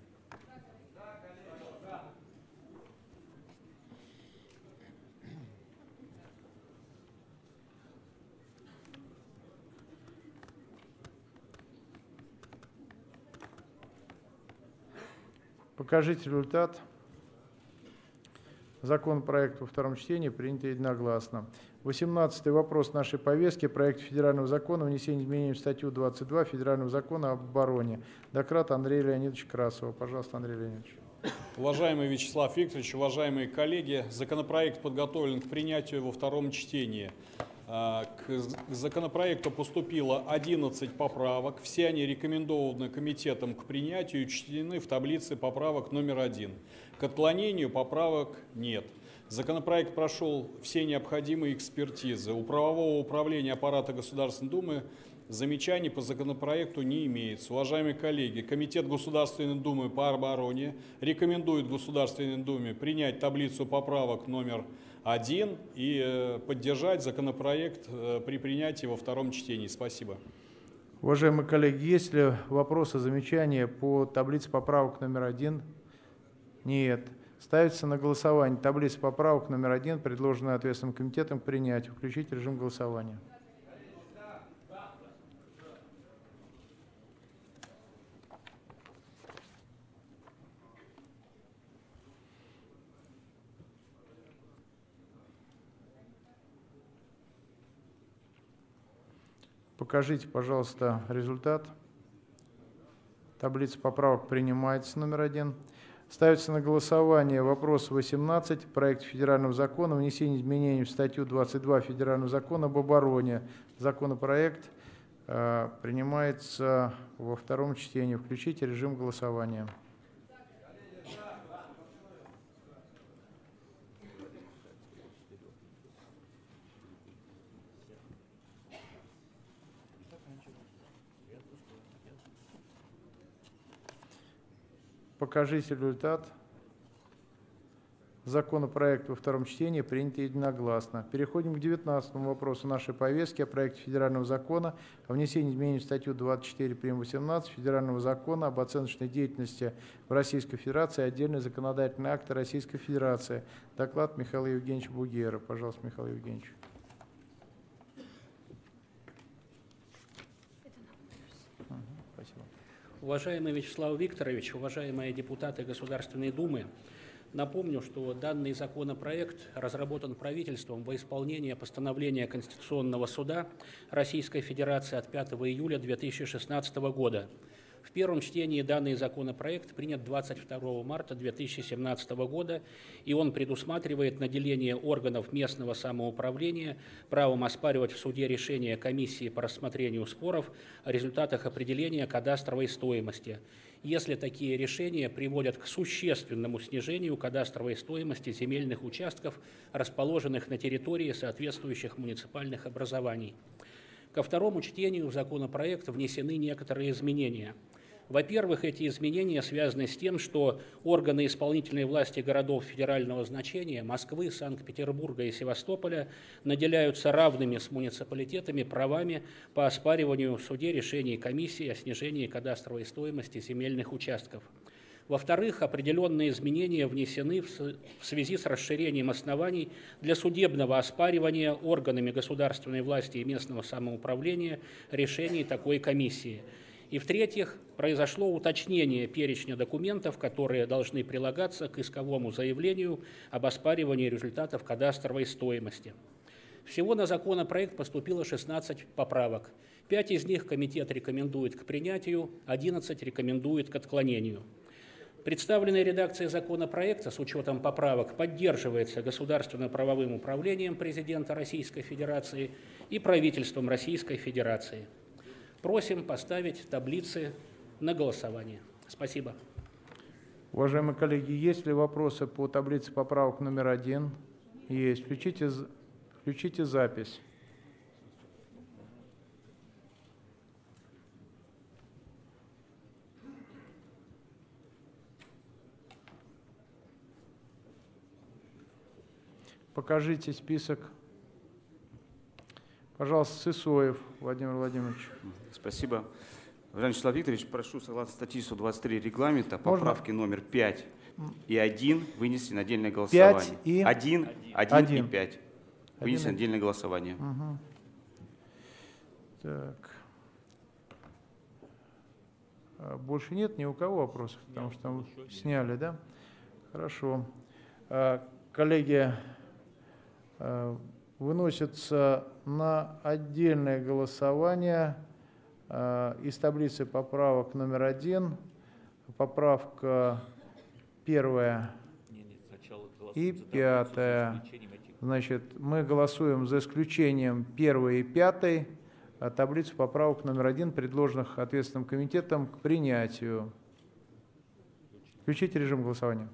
Покажите результат. Законопроект во втором чтении принят единогласно. 18-й вопрос нашей повестки. Проект федерального закона о внесении изменений в статью 22 Федерального закона об обороне. Доклад Андрея Леонидовича Красова. Пожалуйста, Андрей Леонидович. Уважаемый Вячеслав Викторович, уважаемые коллеги, законопроект подготовлен к принятию во втором чтении. К законопроекту поступило 11 поправок. Все они рекомендованы комитетом к принятию и учтены в таблице поправок номер 1. К отклонению поправок нет. Законопроект прошел все необходимые экспертизы. У правового управления аппарата Государственной Думы замечаний по законопроекту не имеется. Уважаемые коллеги, Комитет Государственной Думы по обороне рекомендует Государственной Думе принять таблицу поправок номер 1 и поддержать законопроект при принятии во втором чтении. Спасибо. Уважаемые коллеги, есть ли вопросы, замечания по таблице поправок номер 1? Нет. Ставится на голосование таблица поправок номер 1, предложенная ответственным комитетом к принятию. Включить режим голосования. Покажите, пожалуйста, результат. Таблица поправок принимается номер 1. Ставится на голосование вопрос 18. Проект федерального закона о внесении изменений в статью 22 Федерального закона об обороне. Законопроект принимается во втором чтении. Включите режим голосования. Покажите результат. Законопроект во втором чтении принят единогласно. Переходим к 19-му вопросу нашей повестки о проекте федерального закона о внесении изменений в статью 24 прим. 18 федерального закона об оценочной деятельности в Российской Федерации и отдельные законодательные акты Российской Федерации. Доклад Михаила Евгеньевича Бугера. Пожалуйста, Михаил Евгеньевич. Спасибо. Уважаемый Вячеслав Викторович, уважаемые депутаты Государственной Думы, напомню, что данный законопроект разработан правительством во исполнение постановления Конституционного суда Российской Федерации от 5 июля 2016 года. В первом чтении данный законопроект принят 22 марта 2017 года, и он предусматривает наделение органов местного самоуправления правом оспаривать в суде решения комиссии по рассмотрению споров о результатах определения кадастровой стоимости, если такие решения приводят к существенному снижению кадастровой стоимости земельных участков, расположенных на территории соответствующих муниципальных образований. Ко второму чтению в законопроект внесены некоторые изменения. Во-первых, эти изменения связаны с тем, что органы исполнительной власти городов федерального значения Москвы, Санкт-Петербурга и Севастополя наделяются равными с муниципалитетами правами по оспариванию в суде решений комиссии о снижении кадастровой стоимости земельных участков. Во-вторых, определенные изменения внесены в связи с расширением оснований для судебного оспаривания органами государственной власти и местного самоуправления решений такой комиссии. И в-третьих, произошло уточнение перечня документов, которые должны прилагаться к исковому заявлению об оспаривании результатов кадастровой стоимости. Всего на законопроект поступило 16 поправок. 5 из них комитет рекомендует к принятию, 11 рекомендует к отклонению. Представленная редакция законопроекта с учетом поправок поддерживается Государственно-правовым управлением президента Российской Федерации и правительством Российской Федерации. Просим поставить таблицы на голосование. Спасибо. Уважаемые коллеги, есть ли вопросы по таблице поправок номер 1? Есть. Включите запись. Покажите список. Пожалуйста, Сысоев Владимир Владимирович. Спасибо. Уважаемый Вячеслав Викторович, прошу, согласно статье 123 регламента, поправки номер 5 и 1 вынести на отдельное голосование. 5 и 1 и 5 вынести на отдельное голосование. Угу. Так. Больше нет ни у кого вопросов, потому что там сняли, да? Хорошо. Коллеги, выносится на отдельное голосование из таблицы поправок номер 1, поправка 1 и 5. Значит, мы голосуем за исключением 1 и 5 таблицу поправок номер 1, предложенных ответственным комитетом к принятию. Включите режим голосования.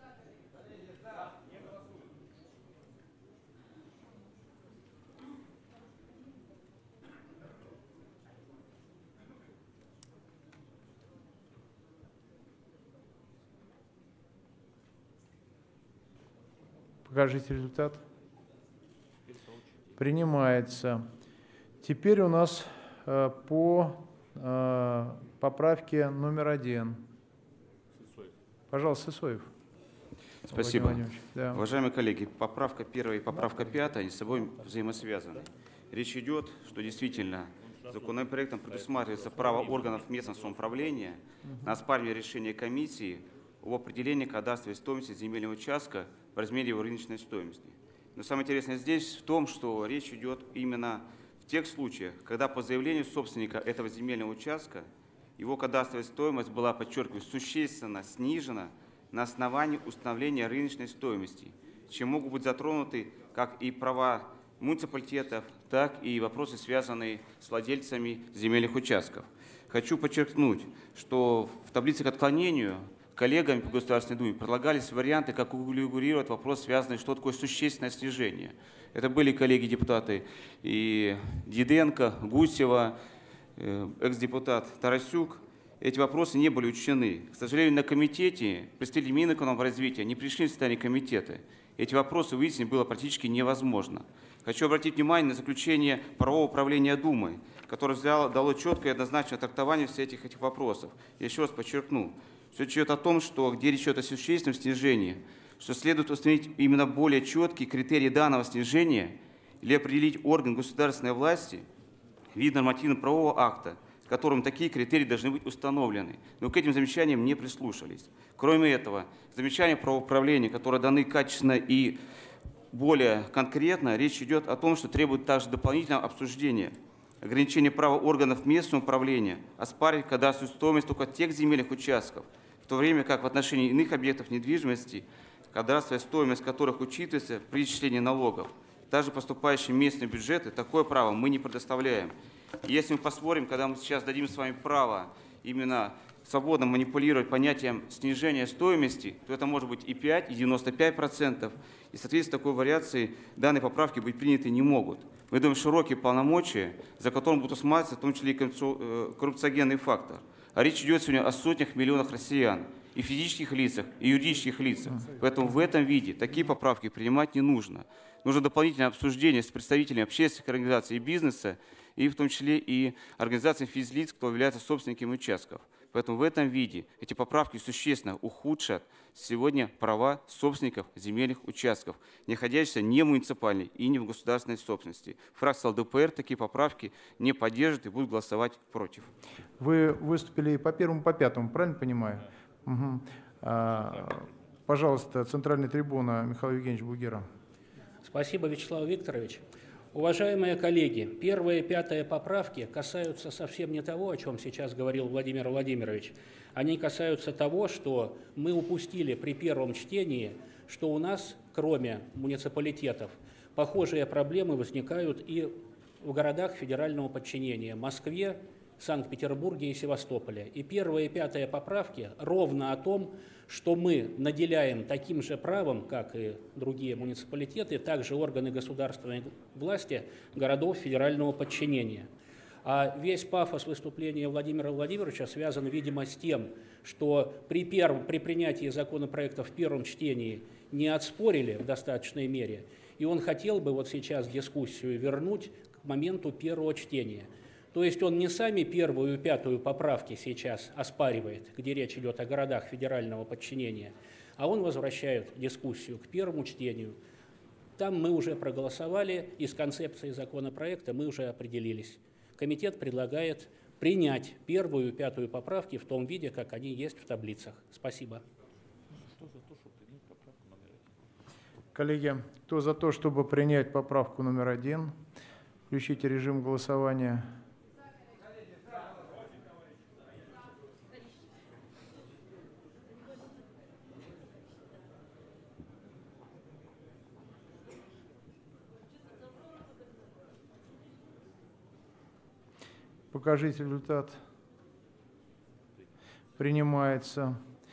Покажите результат. Принимается. Теперь у нас по поправке номер 1. Пожалуйста, Сысоев. Спасибо. Да. Уважаемые коллеги, поправка 1 и поправка 5, они с собой взаимосвязаны. Речь идет, что действительно законопроектом предусматривается право органов местного самоуправления на оспаривание решения комиссии об определении кадастровой стоимости земельного участка в размере его рыночной стоимости. Но самое интересное здесь в том, что речь идет именно в тех случаях, когда по заявлению собственника этого земельного участка его кадастровая стоимость была, подчеркиваю, существенно снижена на основании установления рыночной стоимости, чем могут быть затронуты как и права муниципалитетов, так и вопросы, связанные с владельцами земельных участков. Хочу подчеркнуть, что в таблице к отклонению коллегами по Государственной Думе предлагались варианты, как урегулировать вопрос, связанный, что такое существенное снижение. Это были коллеги-депутаты и Диденко, Гусева, экс-депутат Тарасюк эти вопросы не были учтены. К сожалению, на комитете представители Минэкономразвития не пришли в состояние комитета. Эти вопросы выяснить было практически невозможно. Хочу обратить внимание на заключение правового управления Думы, которое дало четкое и однозначное трактование всех этих вопросов. Я еще раз подчеркну, что речь идет о том, что где речь идет о существенном снижении, что следует установить именно более четкие критерии данного снижения или определить орган государственной власти, вид нормативно-правового акта, с которым такие критерии должны быть установлены. Но к этим замечаниям не прислушались. Кроме этого, замечания правоуправления, которые даны качественно и более конкретно, речь идет о том, что требует также дополнительного обсуждения, ограничения права органов местного управления оспаривать кадастровую стоимость только тех земельных участков, в то время как в отношении иных объектов недвижимости, кадастровая стоимость которых учитывается при исчислении налогов, даже поступающие в местные бюджеты, такое право мы не предоставляем. И если мы посмотрим, когда мы сейчас дадим с вами право именно свободно манипулировать понятием снижения стоимости, то это может быть и 5, и 95%. И, соответственно, такой вариации данные поправки быть приняты не могут. Мы даем широкие полномочия, за которым будут усматриваться в том числе и коррупциогенный фактор. А речь идет сегодня о сотнях миллионах россиян, и физических лицах, и юридических лицах. Поэтому в этом виде такие поправки принимать не нужно. Нужно дополнительное обсуждение с представителями общественных организаций и бизнеса, и в том числе и организаций физлиц, кто является собственниками участков. Поэтому в этом виде эти поправки существенно ухудшат сегодня права собственников земельных участков, находящихся не в муниципальной и не в государственной собственности. Фракция ЛДПР такие поправки не поддержит и будет голосовать против. Вы выступили по первому, по пятому, правильно понимаю? Угу. Пожалуйста, центральная трибуна, Михаил Евгеньевич Бугера. Спасибо, Вячеслав Викторович. Уважаемые коллеги, 1 и 5 поправки касаются совсем не того, о чем сейчас говорил Владимир Владимирович. Они касаются того, что мы упустили при первом чтении, что у нас, кроме муниципалитетов, похожие проблемы возникают и в городах федерального подчинения – Москве, Санкт-Петербурге и Севастополе. И 1 и 5 поправки ровно о том, что мы наделяем таким же правом, как и другие муниципалитеты, также органы государственной власти городов федерального подчинения. А весь пафос выступления Владимира Владимировича связан, видимо, с тем, что при принятии законопроекта в первом чтении не отспорили в достаточной мере, и он хотел бы вот сейчас дискуссию вернуть к моменту первого чтения. То есть он не сами 1 и 5 поправки сейчас оспаривает, где речь идет о городах федерального подчинения, а он возвращает дискуссию к первому чтению. Там мы уже проголосовали, и с концепцией законопроекта мы уже определились. Комитет предлагает принять 1 и 5 поправки в том виде, как они есть в таблицах. Спасибо. Коллеги, кто за то, чтобы принять поправку номер 1? Включите режим голосования. Покажите результат. Принимается.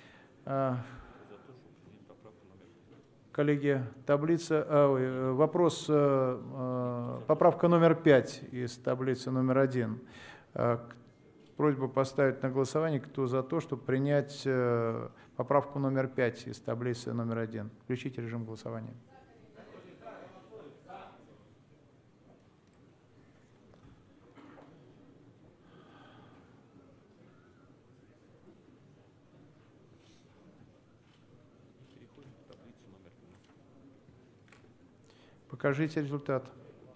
Коллеги, вопрос, поправка номер 5 из таблицы номер 1. Просьба поставить на голосование, кто за то, чтобы принять поправку номер 5 из таблицы номер 1. Включите режим голосования. Покажите результат.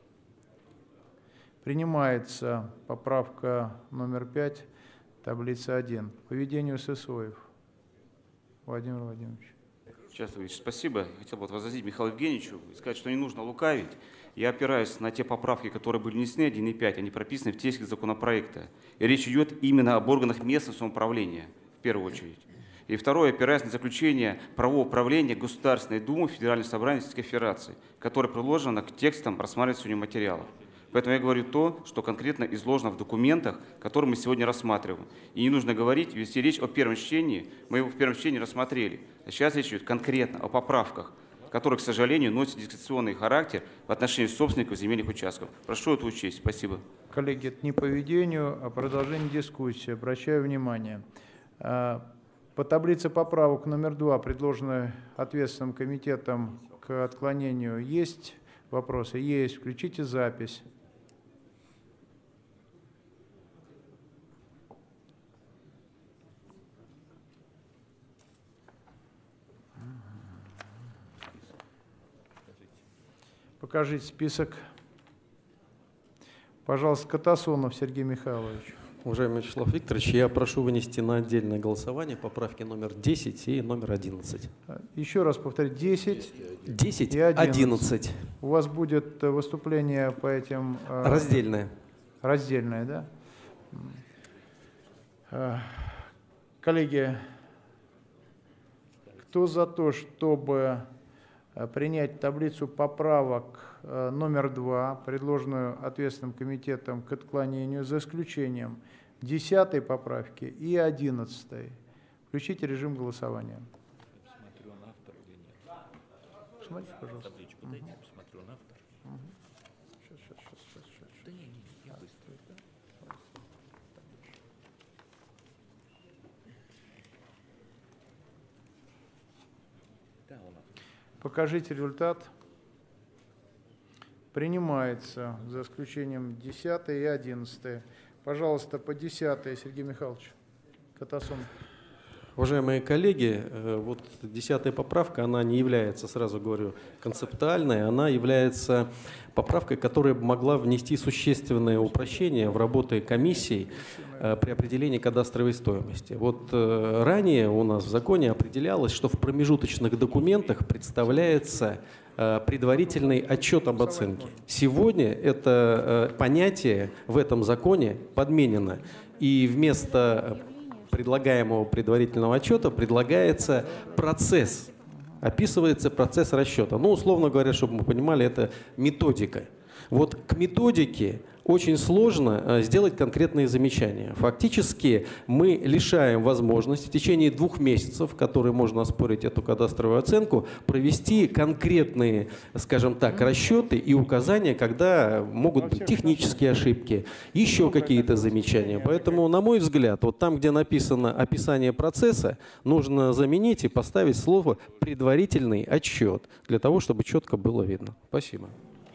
Принимается поправка номер 5, таблица 1. По ведению ССОев. Владимир Владимирович. Спасибо. Хотел бы возразить Михаилу Евгеньевичу и сказать, что не нужно лукавить. Я опираюсь на те поправки, которые были внесены 1 и 5, они прописаны в тексте законопроекта. И речь идет именно об органах местного самоуправления, в первую очередь. И второе, опираясь на заключение правового управления Государственной Думы Федерального собрания Российской Федерации, которое приложено к текстам рассматриваемых сегодня материалов. Поэтому я говорю то, что конкретно изложено в документах, которые мы сегодня рассматриваем. И не нужно говорить, если речь о первом чтении, мы его в первом чтении рассмотрели. А сейчас речь идет конкретно о поправках который, к сожалению, носит дискреционный характер в отношении собственников земельных участков. Прошу это учесть. Спасибо. Коллеги, это не по ведению, а продолжение дискуссии. Обращаю внимание. По таблице поправок номер 2, предложенной ответственным комитетом к отклонению, есть вопросы? Есть. Включите запись. Покажите список. Пожалуйста, Катасонов Сергей Михайлович. Уважаемый Вячеслав Викторович, я прошу вынести на отдельное голосование поправки номер 10 и номер 11. Еще раз повторить, 10 и 11. У вас будет выступление по этим... Раздельное. Раздельное, да? Коллеги, кто за то, чтобы принять таблицу поправок номер 2, предложенную ответственным комитетом к отклонению, за исключением 10 поправки и 11. Включите режим голосования. Посмотрю, он автор или нет. Смотрите, пожалуйста. Табличку дайте, посмотрю, он автор. Сейчас. Да не, я быстро. Да, он автор. Покажите результат. Принимается, за исключением 10 и 11. Пожалуйста, по 10 Сергей Михайлович Катасонов. Уважаемые коллеги, вот 10-я поправка, она не является, сразу говорю, концептуальной, она является поправкой, которая могла внести существенное упрощение в работе комиссий при определении кадастровой стоимости. Вот ранее у нас в законе определялось, что в промежуточных документах представляется предварительный отчет об оценке. Сегодня это понятие в этом законе подменено, и вместо предлагаемого предварительного отчета предлагается процесс, описывается процесс расчета. Ну, условно говоря, чтобы мы понимали, это методика. Вот к методике очень сложно сделать конкретные замечания. Фактически мы лишаем возможности в течение 2 месяцев, в которые можно оспорить эту кадастровую оценку, провести конкретные, скажем так, расчеты и указания, когда могут быть технические ошибки, еще какие-то замечания. Поэтому, на мой взгляд, вот там, где написано описание процесса, нужно заменить и поставить слово «предварительный отчет», для того, чтобы четко было видно. Спасибо.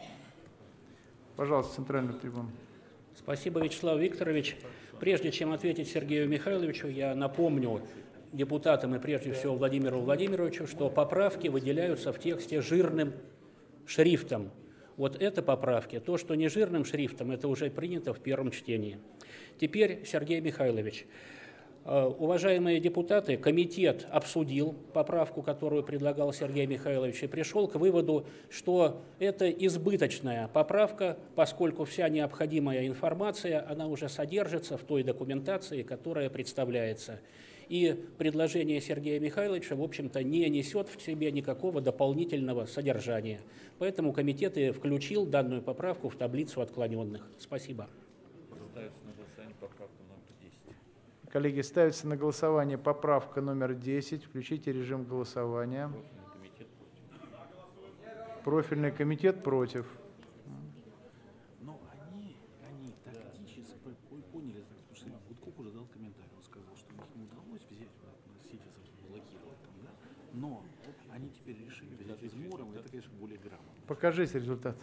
Пожалуйста, центральную трибуну. Спасибо, Вячеслав Викторович. Прежде чем ответить Сергею Михайловичу, я напомню депутатам и прежде всего Владимиру Владимировичу, что поправки выделяются в тексте жирным шрифтом. Вот это поправки. То, что не жирным шрифтом, это уже принято в первом чтении. Теперь, Сергей Михайлович. Уважаемые депутаты, комитет обсудил поправку, которую предлагал Сергей Михайлович, и пришел к выводу, что это избыточная поправка, поскольку вся необходимая информация, она уже содержится в той документации, которая представляется. И предложение Сергея Михайловича, в общем-то, не несет в себе никакого дополнительного содержания. Поэтому комитет и включил данную поправку в таблицу отклоненных. Спасибо. Коллеги, ставится на голосование поправка номер 10. Включите режим голосования. Профильный комитет против. Но они тактически поняли, потому что Гудков уже дал комментарий. Он сказал, что у них не удалось взять ситизов, блокировать там, да? Но они теперь решили взять измором, и это, конечно, более грамотно. Покажите результат.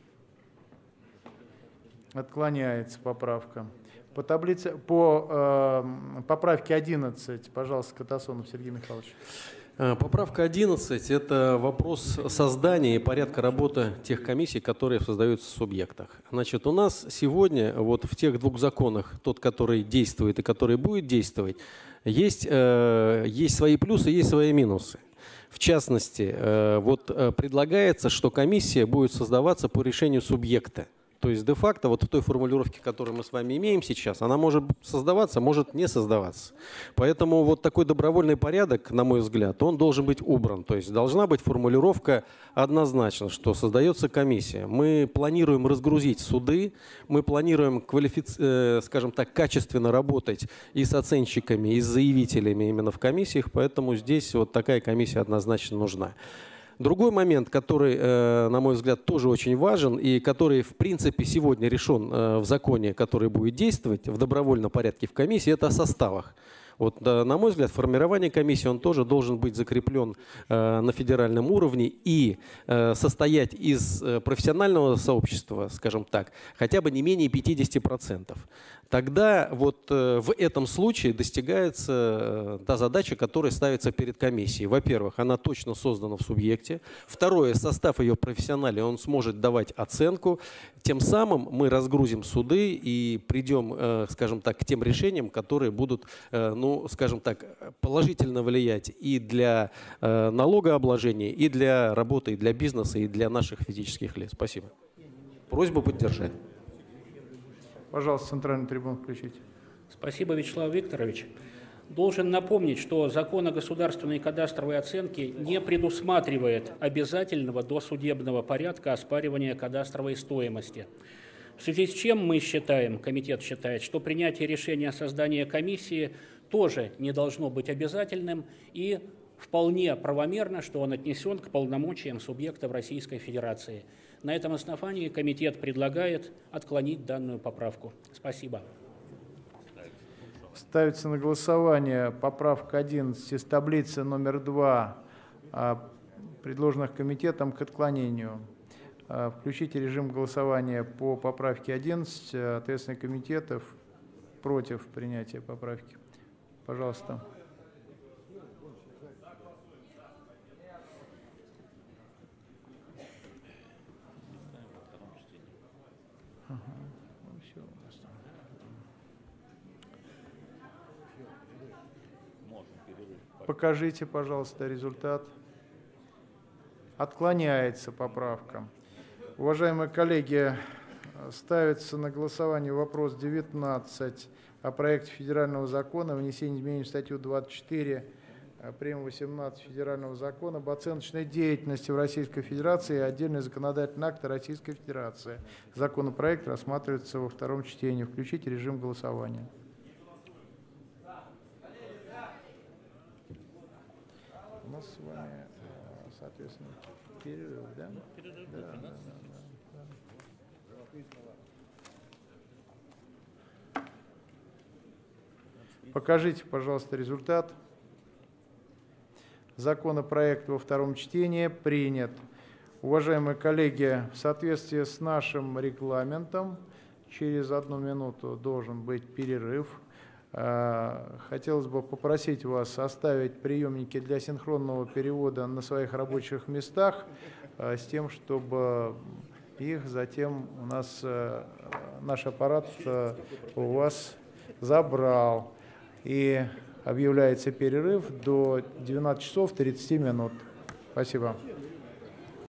Отклоняется поправка. По таблице, по поправке 11, пожалуйста, Катасонов Сергей Михайлович. Поправка 11 – это вопрос создания и порядка работы тех комиссий, которые создаются в субъектах. Значит, у нас сегодня вот в тех 2 законах, тот, который действует и который будет действовать, есть свои плюсы, есть свои минусы. В частности, вот предлагается, что комиссия будет создаваться по решению субъекта. То есть де-факто вот в той формулировке, которую мы с вами имеем сейчас, она может создаваться, может не создаваться. Поэтому вот такой добровольный порядок, на мой взгляд, он должен быть убран. То есть должна быть формулировка однозначно, что создается комиссия. Мы планируем разгрузить суды, мы планируем скажем так, качественно работать и с оценщиками, и с заявителями именно в комиссиях, поэтому здесь вот такая комиссия однозначно нужна. Другой момент, который, на мой взгляд, тоже очень важен и который, в принципе, сегодня решен в законе, который будет действовать в добровольном порядке в комиссии, это о составах. Вот, на мой взгляд, формирование комиссии он тоже должен быть закреплен на федеральном уровне и состоять из профессионального сообщества, скажем так, хотя бы не менее 50%. Тогда вот в этом случае достигается та задача, которая ставится перед комиссией. Во-первых, она точно создана в субъекте. Второе, состав ее профессиональный, он сможет давать оценку. Тем самым мы разгрузим суды и придем, скажем так, к тем решениям, которые будут, ну, скажем так, положительно влиять и для налогообложения, и для работы, и для бизнеса, и для наших физических лиц. Спасибо. Просьба поддержать. Пожалуйста, центральную трибуну включите. Спасибо, Вячеслав Викторович. Должен напомнить, что закон о государственной кадастровой оценке не предусматривает обязательного досудебного порядка оспаривания кадастровой стоимости. В связи с чем мы считаем, комитет считает, что принятие решения о создании комиссии тоже не должно быть обязательным и вполне правомерно, что он отнесен к полномочиям субъектов Российской Федерации. На этом основании комитет предлагает отклонить данную поправку. Спасибо. Ставится на голосование поправка 11 из таблицы номер 2, предложенных комитетом к отклонению. Включите режим голосования по поправке 11. Ответственный комитет против принятия поправки. Пожалуйста. Покажите, пожалуйста, результат. Отклоняется поправка. Уважаемые коллеги, ставится на голосование вопрос 19 о проекте федерального закона о внесении изменений в статью 24 прим. 18 федерального закона об оценочной деятельности в Российской Федерации и отдельные законодательные акты Российской Федерации. Законопроект рассматривается во втором чтении. Включите режим голосования. У нас с вами, соответственно, перерыв, да? Да. Покажите, пожалуйста, результат. Законопроект во втором чтении принят. Уважаемые коллеги, в соответствии с нашим регламентом, через 1 минуту должен быть перерыв. Хотелось бы попросить вас оставить приемники для синхронного перевода на своих рабочих местах, с тем, чтобы их затем у нас наш аппарат у вас забрал. И объявляется перерыв до 12 часов 30 минут. Спасибо.